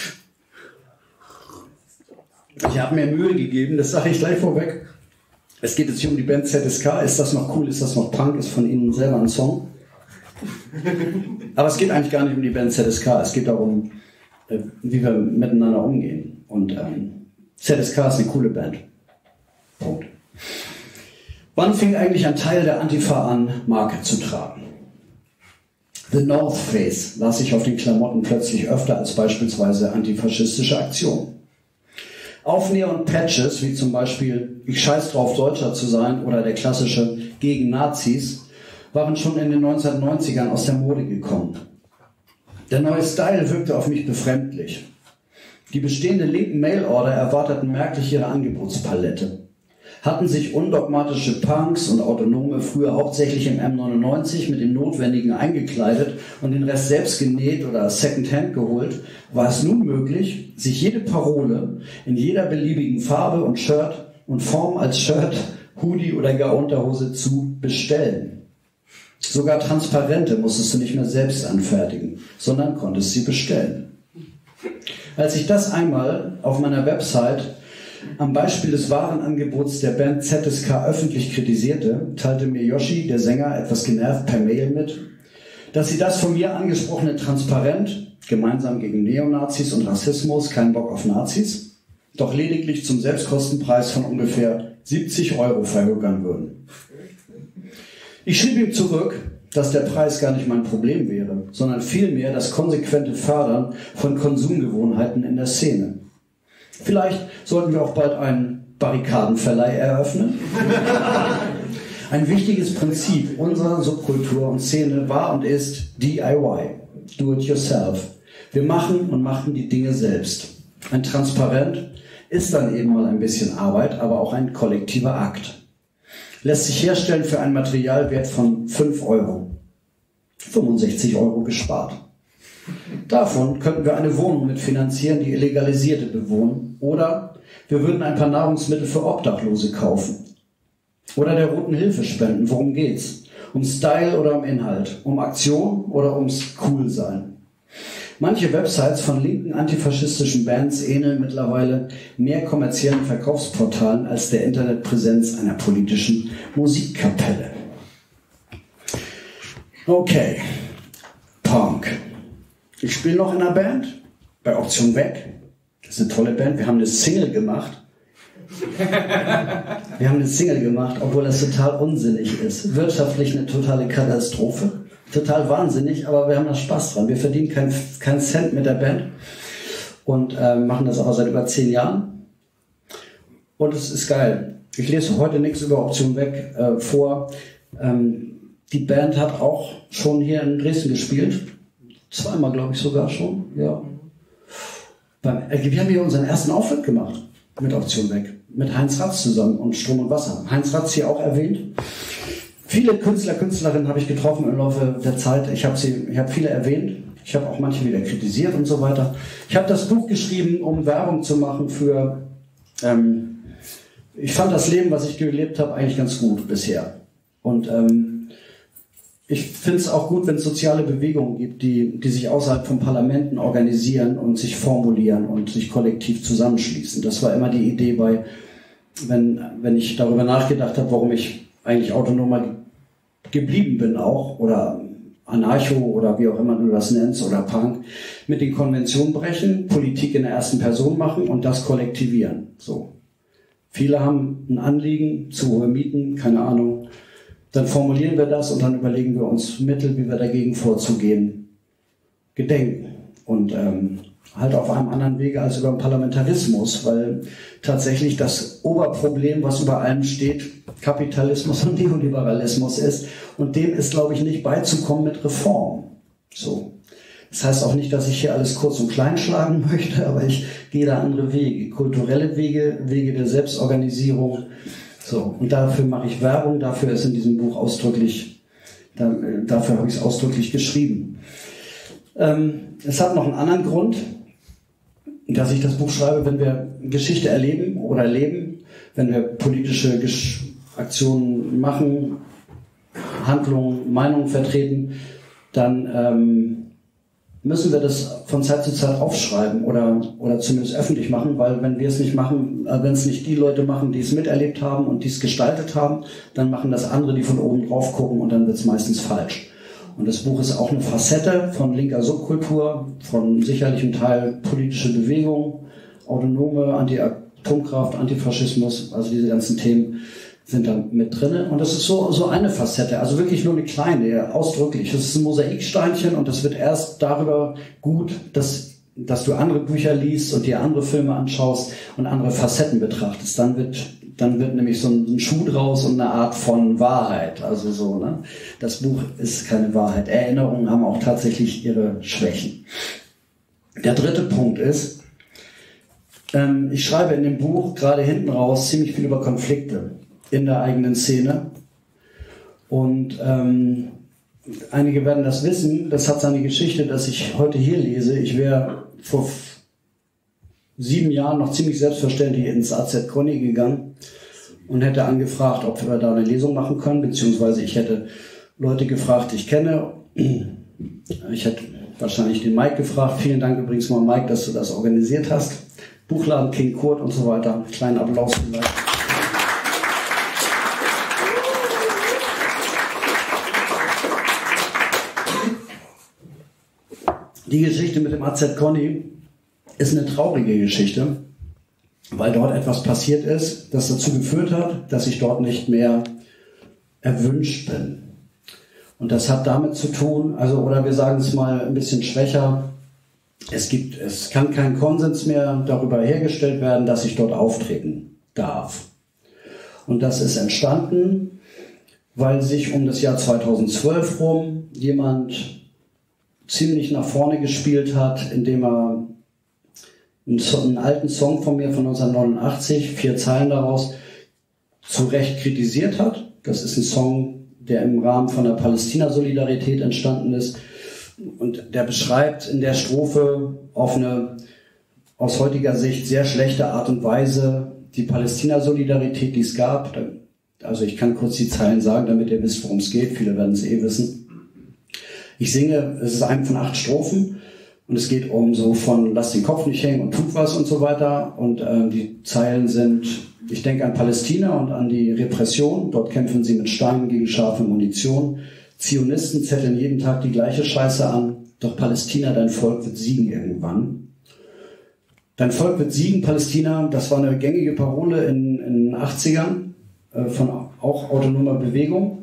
Ich habe mir Mühe gegeben, das sage ich gleich vorweg. Es geht jetzt hier um die Band ZSK. Ist das noch cool? Ist das noch Punk? Ist von Ihnen selber ein Song? Aber es geht eigentlich gar nicht um die Band ZSK. Es geht darum, wie wir miteinander umgehen. Und ZSK ist eine coole Band. Punkt. Wann fing eigentlich ein Teil der Antifa an, Marke zu tragen? The North Face las ich auf den Klamotten plötzlich öfter als beispielsweise antifaschistische Aktionen. Aufnäher und Patches, wie zum Beispiel Ich scheiß drauf, Deutscher zu sein oder der klassische Gegen Nazis, waren schon in den 1990ern aus der Mode gekommen. Der neue Style wirkte auf mich befremdlich. Die bestehende linken Mailorder erweiterten merklich ihre Angebotspalette. Hatten sich undogmatische Punks und Autonome früher hauptsächlich im M99 mit dem Notwendigen eingekleidet und den Rest selbst genäht oder Secondhand geholt, war es nun möglich, sich jede Parole in jeder beliebigen Farbe und Shirt und Form als Shirt, Hoodie oder gar Unterhose zu bestellen. Sogar Transparente musstest du nicht mehr selbst anfertigen, sondern konntest sie bestellen. Als ich das einmal auf meiner Website am Beispiel des Warenangebots der Band ZSK öffentlich kritisierte, teilte mir Yoshi, der Sänger, etwas genervt per Mail mit, dass sie das von mir angesprochene Transparent, gemeinsam gegen Neonazis und Rassismus, kein Bock auf Nazis, doch lediglich zum Selbstkostenpreis von ungefähr 70 € verhökern würden. Ich schrieb ihm zurück, dass der Preis gar nicht mein Problem wäre, sondern vielmehr das konsequente Fördern von Konsumgewohnheiten in der Szene. Vielleicht sollten wir auch bald einen Barrikadenverleih eröffnen. Ein wichtiges Prinzip unserer Subkultur und Szene war und ist DIY, do it yourself. Wir machen und machten die Dinge selbst. Ein Transparent ist dann eben mal ein bisschen Arbeit, aber auch ein kollektiver Akt. Lässt sich herstellen für einen Materialwert von 5 €. 65 € gespart. Davon könnten wir eine Wohnung mitfinanzieren, die Illegalisierte bewohnen. Oder wir würden ein paar Nahrungsmittel für Obdachlose kaufen. Oder der Roten Hilfe spenden. Worum geht's? Um Style oder um Inhalt? Um Aktion oder ums Coolsein? Manche Websites von linken antifaschistischen Bands ähneln mittlerweile mehr kommerziellen Verkaufsportalen als der Internetpräsenz einer politischen Musikkapelle. Okay, Punk. Ich spiele noch in einer Band, bei Option Weg. Das ist eine tolle Band. Wir haben eine Single gemacht. Obwohl das total unsinnig ist. Wirtschaftlich eine totale Katastrophe. Total wahnsinnig, aber wir haben da Spaß dran. Wir verdienen keinen Cent mit der Band und machen das aber seit über 10 Jahren. Und es ist geil. Ich lese heute nichts über Option Weg vor. Die Band hat auch schon hier in Dresden gespielt. 2-mal, glaube ich, sogar schon. Ja. Wir haben hier unseren ersten Auftritt gemacht mit Option Weg. Mit Heinz Ratz zusammen und Strom und Wasser. Heinz Ratz hier auch erwähnt. Viele Künstlerinnen habe ich getroffen im Laufe der Zeit. Ich habe viele erwähnt. Ich habe auch manche wieder kritisiert und so weiter. Ich habe das Buch geschrieben, um Werbung zu machen für... ich fand das Leben, was ich gelebt habe, eigentlich ganz gut bisher. Und ich finde es auch gut, wenn es soziale Bewegungen gibt, die sich außerhalb von Parlamenten organisieren und sich formulieren und sich kollektiv zusammenschließen. Das war immer die Idee wenn ich darüber nachgedacht habe, warum ich eigentlich autonomer geblieben bin auch, oder Anarcho oder wie auch immer du das nennst, oder Punk, mit den Konventionen brechen, Politik in der ersten Person machen und das kollektivieren. So. Viele haben ein Anliegen, zu hohe Mieten, keine Ahnung. Dann formulieren wir das und dann überlegen wir uns Mittel, wie wir dagegen vorzugehen gedenken. Und halt auf einem anderen Wege als über den Parlamentarismus, weil tatsächlich das Oberproblem, was über allem steht, Kapitalismus und Neoliberalismus ist. Und dem ist, glaube ich, nicht beizukommen mit Reform. So. Das heißt auch nicht, dass ich hier alles kurz und klein schlagen möchte, aber ich gehe da andere Wege, kulturelle Wege, Wege der Selbstorganisierung. So. Und dafür mache ich Werbung, dafür ist in diesem Buch ausdrücklich, dafür habe ich es ausdrücklich geschrieben. Es hat noch einen anderen Grund, dass ich das Buch schreibe, wenn wir Geschichte erleben oder leben, wenn wir politische Aktionen machen, Handlungen, Meinungen vertreten, dann müssen wir das von Zeit zu Zeit aufschreiben oder zumindest öffentlich machen, weil wenn wir es nicht machen, wenn es nicht die Leute machen, die es miterlebt haben und die es gestaltet haben, dann machen das andere, die von oben drauf gucken und dann wird es meistens falsch. Und das Buch ist auch eine Facette von linker Subkultur, von sicherlich einem Teil politische Bewegung, Autonome, Anti-Atomkraft, Antifaschismus, also diese ganzen Themen sind da mit drin. Und das ist so eine Facette, also wirklich nur eine kleine, ausdrücklich. Das ist ein Mosaiksteinchen und das wird erst darüber gut, dass du andere Bücher liest und dir andere Filme anschaust und andere Facetten betrachtest. Dann wird nämlich so ein Schuh draus und eine Art von Wahrheit. Also so, ne? Das Buch ist keine Wahrheit. Erinnerungen haben auch tatsächlich ihre Schwächen. Der dritte Punkt ist, ich schreibe in dem Buch gerade hinten raus ziemlich viel über Konflikte in der eigenen Szene. Und einige werden das wissen, das hat seine Geschichte, dass ich heute hier lese. Ich wäre vor 7 Jahren noch ziemlich selbstverständlich ins AZ Conny gegangen und hätte angefragt, ob wir da eine Lesung machen können, beziehungsweise ich hätte Leute gefragt, die ich kenne. Ich hätte wahrscheinlich den Mike gefragt. Vielen Dank übrigens mal, Mike, dass du das organisiert hast. Buchladen King Kurt und so weiter. Kleinen Applaus vielleicht. Die Geschichte mit dem AZ Conny ist eine traurige Geschichte, weil dort etwas passiert ist, das dazu geführt hat, dass ich dort nicht mehr erwünscht bin. Und das hat damit zu tun, oder wir sagen es mal ein bisschen schwächer, es kann kein Konsens mehr darüber hergestellt werden, dass ich dort auftreten darf. Und das ist entstanden, weil sich um das Jahr 2012 rum jemand ziemlich nach vorne gespielt hat, indem er einen alten Song von mir von 1989, 4 Zeilen daraus, zu Recht kritisiert hat. Das ist ein Song, der im Rahmen von der Palästina-Solidarität entstanden ist. Und der beschreibt in der Strophe auf eine aus heutiger Sicht sehr schlechte Art und Weise die Palästina-Solidarität, die es gab. Also ich kann kurz die Zeilen sagen, damit ihr wisst, worum es geht. Viele werden es wissen. Ich singe, es ist eine von 8 Strophen und es geht um so von lass den Kopf nicht hängen und tut was und so weiter. Und die Zeilen sind, ich denke an Palästina und an die Repression. Dort kämpfen sie mit Steinen gegen scharfe Munition. Zionisten zetteln jeden Tag die gleiche Scheiße an. Doch Palästina, dein Volk wird siegen irgendwann. Dein Volk wird siegen, Palästina. Das war eine gängige Parole in den 80ern von auch autonomer Bewegung.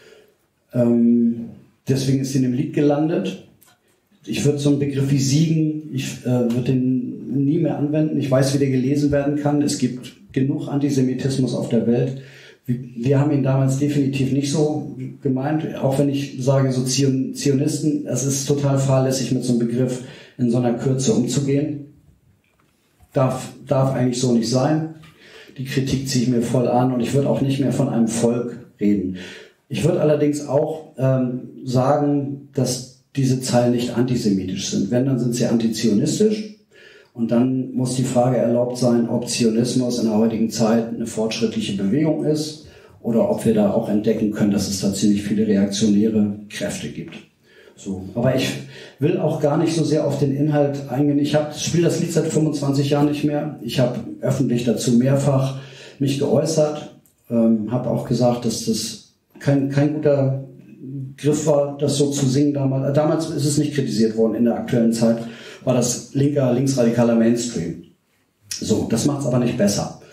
Deswegen ist sie in dem Lied gelandet. Ich würde so einen Begriff wie Siegen, ich würde den nie mehr anwenden. Ich weiß, wie der gelesen werden kann. Es gibt genug Antisemitismus auf der Welt. Wir haben ihn damals definitiv nicht so gemeint, auch wenn ich sage, so Zionisten, es ist total fahrlässig, mit so einem Begriff in so einer Kürze umzugehen. Darf eigentlich so nicht sein. Die Kritik ziehe ich mir voll an und ich würde auch nicht mehr von einem Volk reden. Ich würde allerdings auch sagen, dass diese Zeilen nicht antisemitisch sind. Wenn, dann sind sie antizionistisch. Und dann muss die Frage erlaubt sein, ob Zionismus in der heutigen Zeit eine fortschrittliche Bewegung ist oder ob wir da auch entdecken können, dass es da ziemlich viele reaktionäre Kräfte gibt. So. Aber ich will auch gar nicht so sehr auf den Inhalt eingehen. Ich spiele das Lied seit 25 Jahren nicht mehr. Ich habe öffentlich dazu mehrfach mich geäußert, habe auch gesagt, dass das kein guter Griff war, das so zu singen damals. Damals ist es nicht kritisiert worden, in der aktuellen Zeit war das linksradikaler Mainstream. So, das macht es aber nicht besser.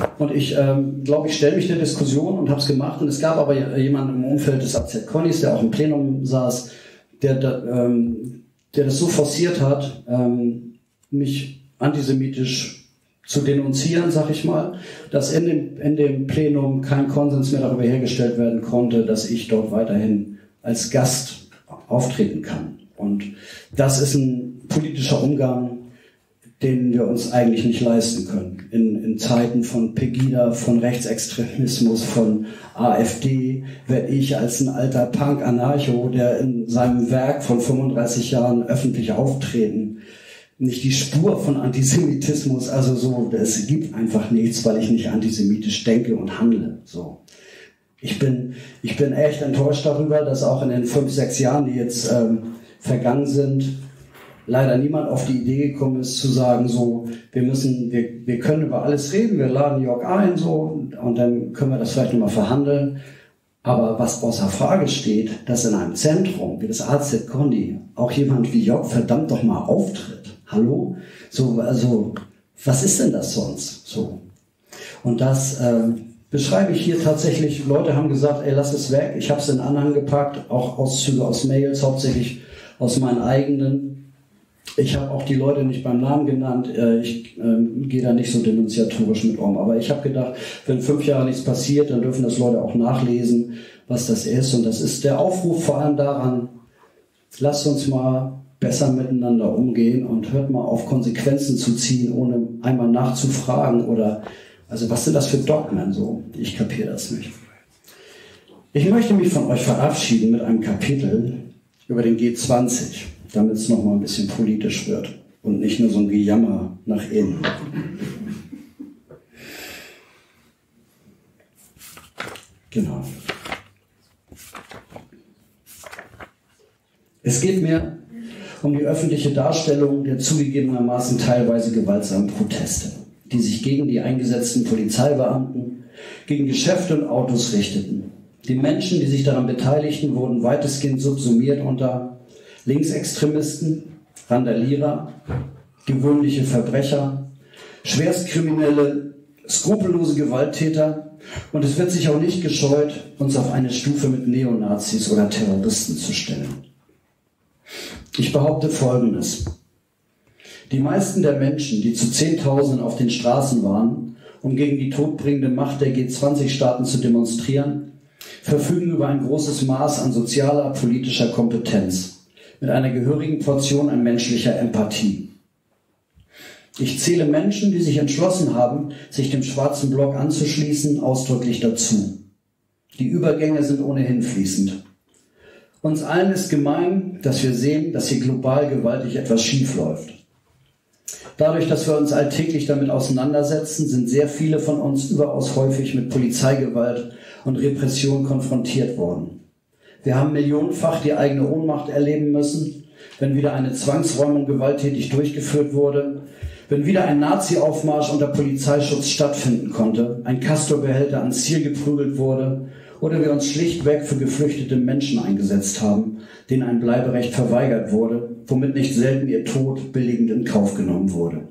Und ich glaube, ich stelle mich der Diskussion und habe es gemacht. Und es gab aber jemanden im Umfeld des AZ Connys, der auch im Plenum saß, der das so forciert hat, mich antisemitisch zu denunzieren, sag ich mal, dass in dem Plenum kein Konsens mehr darüber hergestellt werden konnte, dass ich dort weiterhin als Gast auftreten kann. Und das ist ein politischer Umgang, den wir uns eigentlich nicht leisten können. In Zeiten von Pegida, von Rechtsextremismus, von AfD, werde ich als ein alter Punk-Anarcho, der in seinem Werk von 35 Jahren öffentlich auftreten, nicht die Spur von Antisemitismus, also so, es gibt einfach nichts, weil ich nicht antisemitisch denke und handle. So. Ich bin echt enttäuscht darüber, dass auch in den 5, 6 Jahren, die jetzt vergangen sind, leider niemand auf die Idee gekommen ist zu sagen, so, wir können über alles reden, wir laden Jörg ein, so, und dann können wir das vielleicht nochmal verhandeln. Aber was außer Frage steht, dass in einem Zentrum wie das AZ Conny auch jemand wie Jörg verdammt doch mal auftritt. Hallo? So, also, was ist denn das sonst? So. Und das beschreibe ich hier tatsächlich. Leute haben gesagt, ey, lass es weg. Ich habe es in Anhang gepackt, auch Auszüge aus Mails, hauptsächlich aus meinen eigenen. Ich habe auch die Leute nicht beim Namen genannt. Ich gehe da nicht so denunziatorisch mit um. Aber ich habe gedacht, wenn 5 Jahre nichts passiert, dann dürfen das Leute auch nachlesen, was das ist. Und das ist der Aufruf vor allem daran, lasst uns mal besser miteinander umgehen und hört mal auf, Konsequenzen zu ziehen, ohne einmal nachzufragen oder, also was sind das für Dogmen so? Ich kapiere das nicht. Ich möchte mich von euch verabschieden mit einem Kapitel über den G20, damit es nochmal ein bisschen politisch wird und nicht nur so ein Gejammer nach innen. Genau. Es geht mir um die öffentliche Darstellung der zugegebenermaßen teilweise gewaltsamen Proteste, die sich gegen die eingesetzten Polizeibeamten, gegen Geschäfte und Autos richteten. Die Menschen, die sich daran beteiligten, wurden weitestgehend subsumiert unter Linksextremisten, Randalierer, gewöhnliche Verbrecher, Schwerstkriminelle, skrupellose Gewalttäter, und es wird sich auch nicht gescheut, uns auf eine Stufe mit Neonazis oder Terroristen zu stellen. Ich behaupte Folgendes. Die meisten der Menschen, die zu Zehntausenden auf den Straßen waren, um gegen die todbringende Macht der G20-Staaten zu demonstrieren, verfügen über ein großes Maß an sozialer, politischer Kompetenz, mit einer gehörigen Portion an menschlicher Empathie. Ich zähle Menschen, die sich entschlossen haben, sich dem schwarzen Block anzuschließen, ausdrücklich dazu. Die Übergänge sind ohnehin fließend. Uns allen ist gemein, dass wir sehen, dass hier global gewaltig etwas schief läuft. Dadurch, dass wir uns alltäglich damit auseinandersetzen, sind sehr viele von uns überaus häufig mit Polizeigewalt und Repression konfrontiert worden. Wir haben millionenfach die eigene Ohnmacht erleben müssen, wenn wieder eine Zwangsräumung gewalttätig durchgeführt wurde, wenn wieder ein Nazi-Aufmarsch unter Polizeischutz stattfinden konnte, ein Castor-Behälter ans Ziel geprügelt wurde oder wir uns schlichtweg für geflüchtete Menschen eingesetzt haben, denen ein Bleiberecht verweigert wurde, womit nicht selten ihr Tod billigend in Kauf genommen wurde.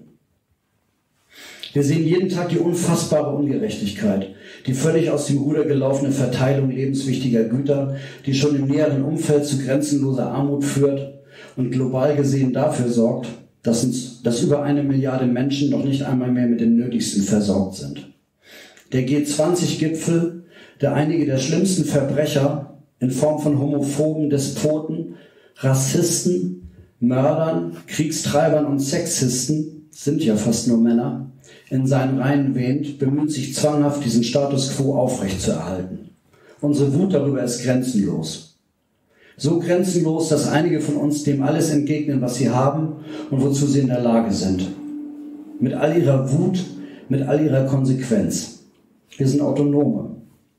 Wir sehen jeden Tag die unfassbare Ungerechtigkeit, die völlig aus dem Ruder gelaufene Verteilung lebenswichtiger Güter, die schon im näheren Umfeld zu grenzenloser Armut führt und global gesehen dafür sorgt, dass über 1 Milliarde Menschen noch nicht einmal mehr mit dem Nötigsten versorgt sind. Der G20-Gipfel, der einige der schlimmsten Verbrecher in Form von homophoben Despoten, Rassisten, Mördern, Kriegstreibern und Sexisten, sind ja fast nur Männer, in seinen Reihen wähnt, bemüht sich zwanghaft, diesen Status quo aufrechtzuerhalten. Unsere Wut darüber ist grenzenlos. So grenzenlos, dass einige von uns dem alles entgegnen, was sie haben und wozu sie in der Lage sind. Mit all ihrer Wut, mit all ihrer Konsequenz. Wir sind Autonome.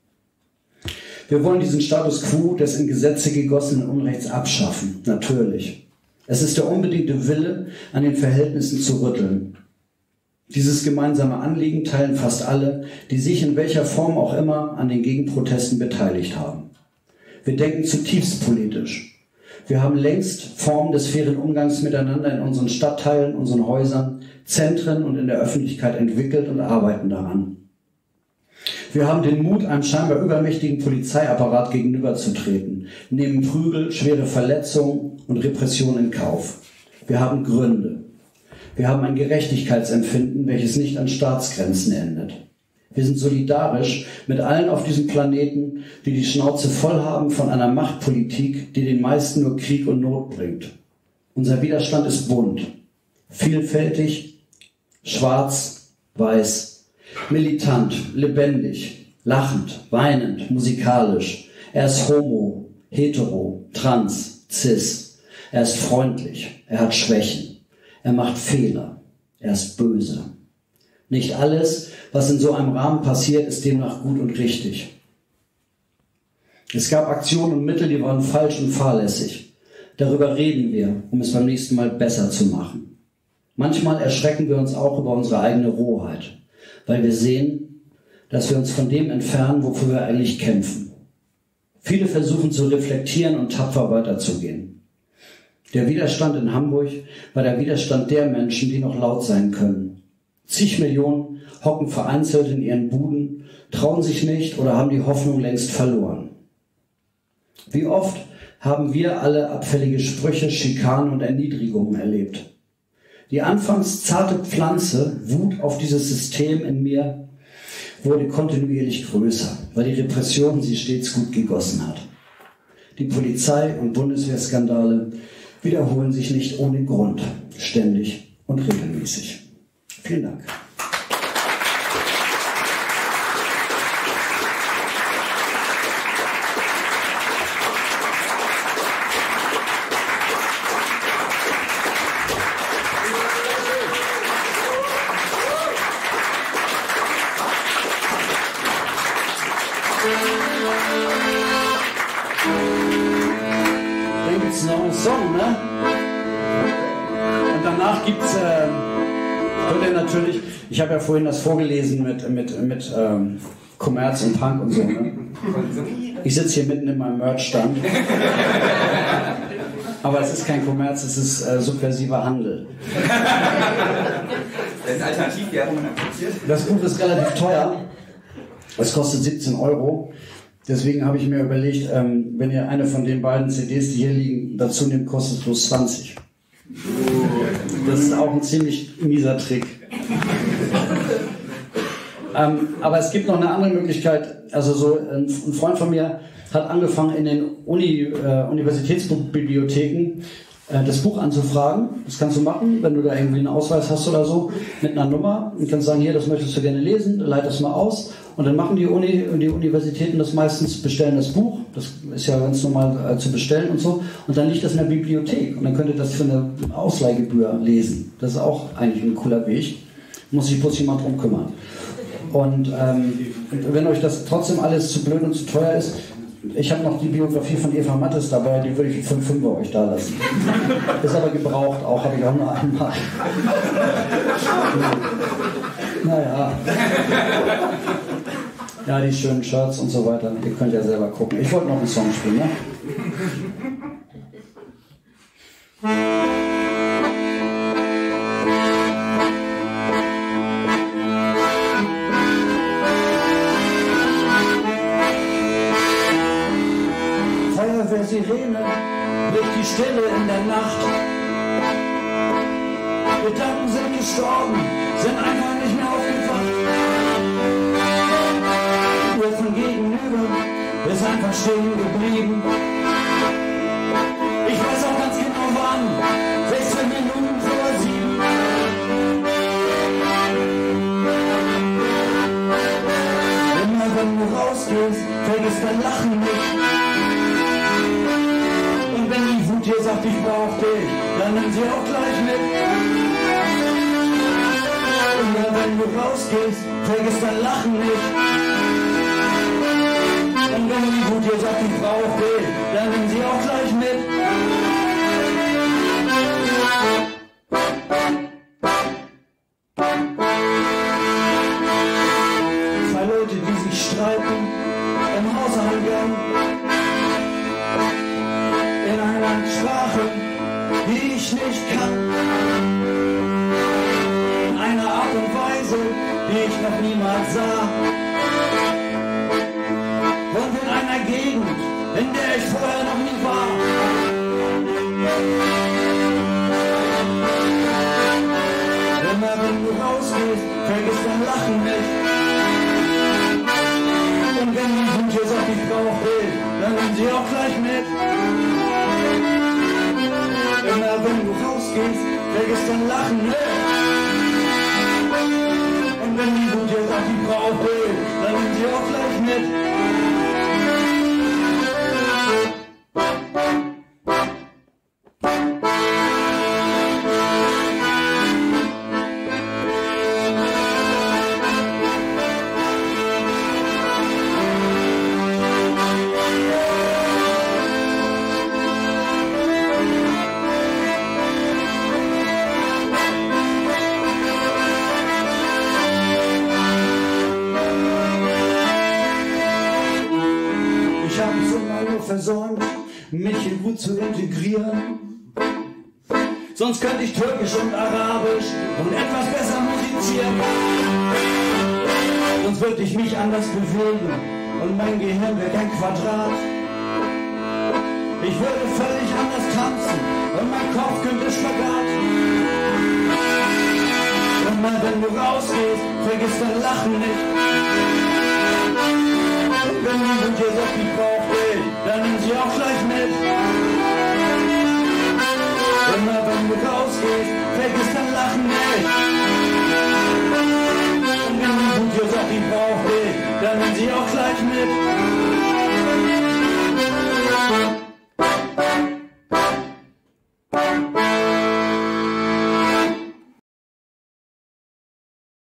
Wir wollen diesen Status quo des in Gesetze gegossenen Unrechts abschaffen, natürlich. Es ist der unbedingte Wille, an den Verhältnissen zu rütteln. Dieses gemeinsame Anliegen teilen fast alle, die sich in welcher Form auch immer an den Gegenprotesten beteiligt haben. Wir denken zutiefst politisch. Wir haben längst Formen des fairen Umgangs miteinander in unseren Stadtteilen, unseren Häusern, Zentren und in der Öffentlichkeit entwickelt und arbeiten daran. Wir haben den Mut, einem scheinbar übermächtigen Polizeiapparat gegenüberzutreten, nehmen Prügel, schwere Verletzungen und Repression in Kauf. Wir haben Gründe. Wir haben ein Gerechtigkeitsempfinden, welches nicht an Staatsgrenzen endet. Wir sind solidarisch mit allen auf diesem Planeten, die die Schnauze voll haben von einer Machtpolitik, die den meisten nur Krieg und Not bringt. Unser Widerstand ist bunt, vielfältig, schwarz, weiß, militant, lebendig, lachend, weinend, musikalisch. Er ist homo, hetero, trans, cis. Er ist freundlich, er hat Schwächen, er macht Fehler, er ist böse. Nicht alles, was in so einem Rahmen passiert, ist demnach gut und richtig. Es gab Aktionen und Mittel, die waren falsch und fahrlässig. Darüber reden wir, um es beim nächsten Mal besser zu machen. Manchmal erschrecken wir uns auch über unsere eigene Rohheit, weil wir sehen, dass wir uns von dem entfernen, wofür wir eigentlich kämpfen. Viele versuchen zu reflektieren und tapfer weiterzugehen. Der Widerstand in Hamburg war der Widerstand der Menschen, die noch laut sein können. Zig Millionen hocken vereinzelt in ihren Buden, trauen sich nicht oder haben die Hoffnung längst verloren. Wie oft haben wir alle abfällige Sprüche, Schikanen und Erniedrigungen erlebt. Die anfangs zarte Pflanze, Wut auf dieses System in mir, wurde kontinuierlich größer, weil die Repression sie stets gut gegossen hat. Die Polizei- und Bundeswehrskandale wiederholen sich nicht ohne Grund, ständig und regelmäßig. Vielen Dank. Dann gibt es noch einen Song, ne? Und danach gibt es, könnt ihr natürlich, ich habe ja vorhin das vorgelesen mit Kommerz und Punk und so, ne? Ich sitze hier mitten in meinem Merch-Stand. Aber es ist kein Kommerz, es ist subversiver Handel. Das ist Alternativwerbung akzeptiert. Das Buch ist relativ teuer. Es kostet 17 €. Deswegen habe ich mir überlegt, wenn ihr eine von den beiden CDs, die hier liegen, dazu nehmt, kostet es bloß 20. Das ist auch ein ziemlich mieser Trick. Aber es gibt noch eine andere Möglichkeit. Also so ein Freund von mir hat angefangen, in den Universitätsbibliotheken das Buch anzufragen. Das kannst du machen, wenn du da irgendwie einen Ausweis hast oder so, mit einer Nummer. Und kannst sagen, hier, das möchtest du gerne lesen, leite das mal aus. Und dann machen die Universitäten das meistens, bestellen das Buch. Das ist ja ganz normal zu bestellen und so. Und dann liegt das in der Bibliothek. Und dann könnt ihr das für eine Ausleihgebühr lesen. Das ist auch eigentlich ein cooler Weg. Muss sich bloß jemand drum kümmern. Und wenn euch das trotzdem alles zu blöd und zu teuer ist, ich habe noch die Biografie von Eva Mattes dabei, die würde ich für 5 € euch da lassen. Ist aber gebraucht, auch habe ich auch nur einmal. Naja. Ja, die schönen Shirts und so weiter. Ihr könnt ja selber gucken. Ich wollte noch einen Song spielen, ne? Sirene bricht die Stille in der Nacht. Gedanken sind gestorben, sind einfach nicht mehr aufgewacht. Nur von gegenüber ist einfach stehen geblieben. Ich weiß auch ganz genau wann, 16 Minuten vor 7. Immer wenn du rausgehst, vergiss dein Lachen nicht. Wenn die Wut dir sagt, ich brauch dich, dann nimm sie auch gleich mit. Immer wenn du rausgehst, vergiss dein Lachen nicht. Und wenn die Wut dir sagt, ich brauch dich, dann nimm sie auch gleich mit. Zwei Leute, die sich streiten, im Hauseingang. In einer Sprache, die ich nicht kann. In einer Art und Weise, die ich noch niemals sah. vergiss dein Lachen nicht. Und wenn die Wut jetzt auf dich drauf will, dann nimm sie auch gleich mit. Immer wenn du rausgehst, vergiss dein Lachen nicht. Und wenn die Wut jetzt auf dich drauf will, dann nimm sie auch gleich mit. Versäumt, mich hier gut zu integrieren. Sonst könnte ich Türkisch und Arabisch und etwas besser musizieren. Sonst würde ich mich anders bewegen und mein Gehirn wäre kein Quadrat. Ich würde völlig anders tanzen und mein Kopf könnte Spagat. Und mal wenn du rausgehst, vergiss dein Lachen nicht. Wenn die Wut jetzt auf die Bauch will, dann nimm sie auch gleich mit. Immer wenn du rausgehst, vergiss dein Lachen nicht. Und wenn die Wut jetzt auf die Bauch will, dann nimm sie auch gleich mit.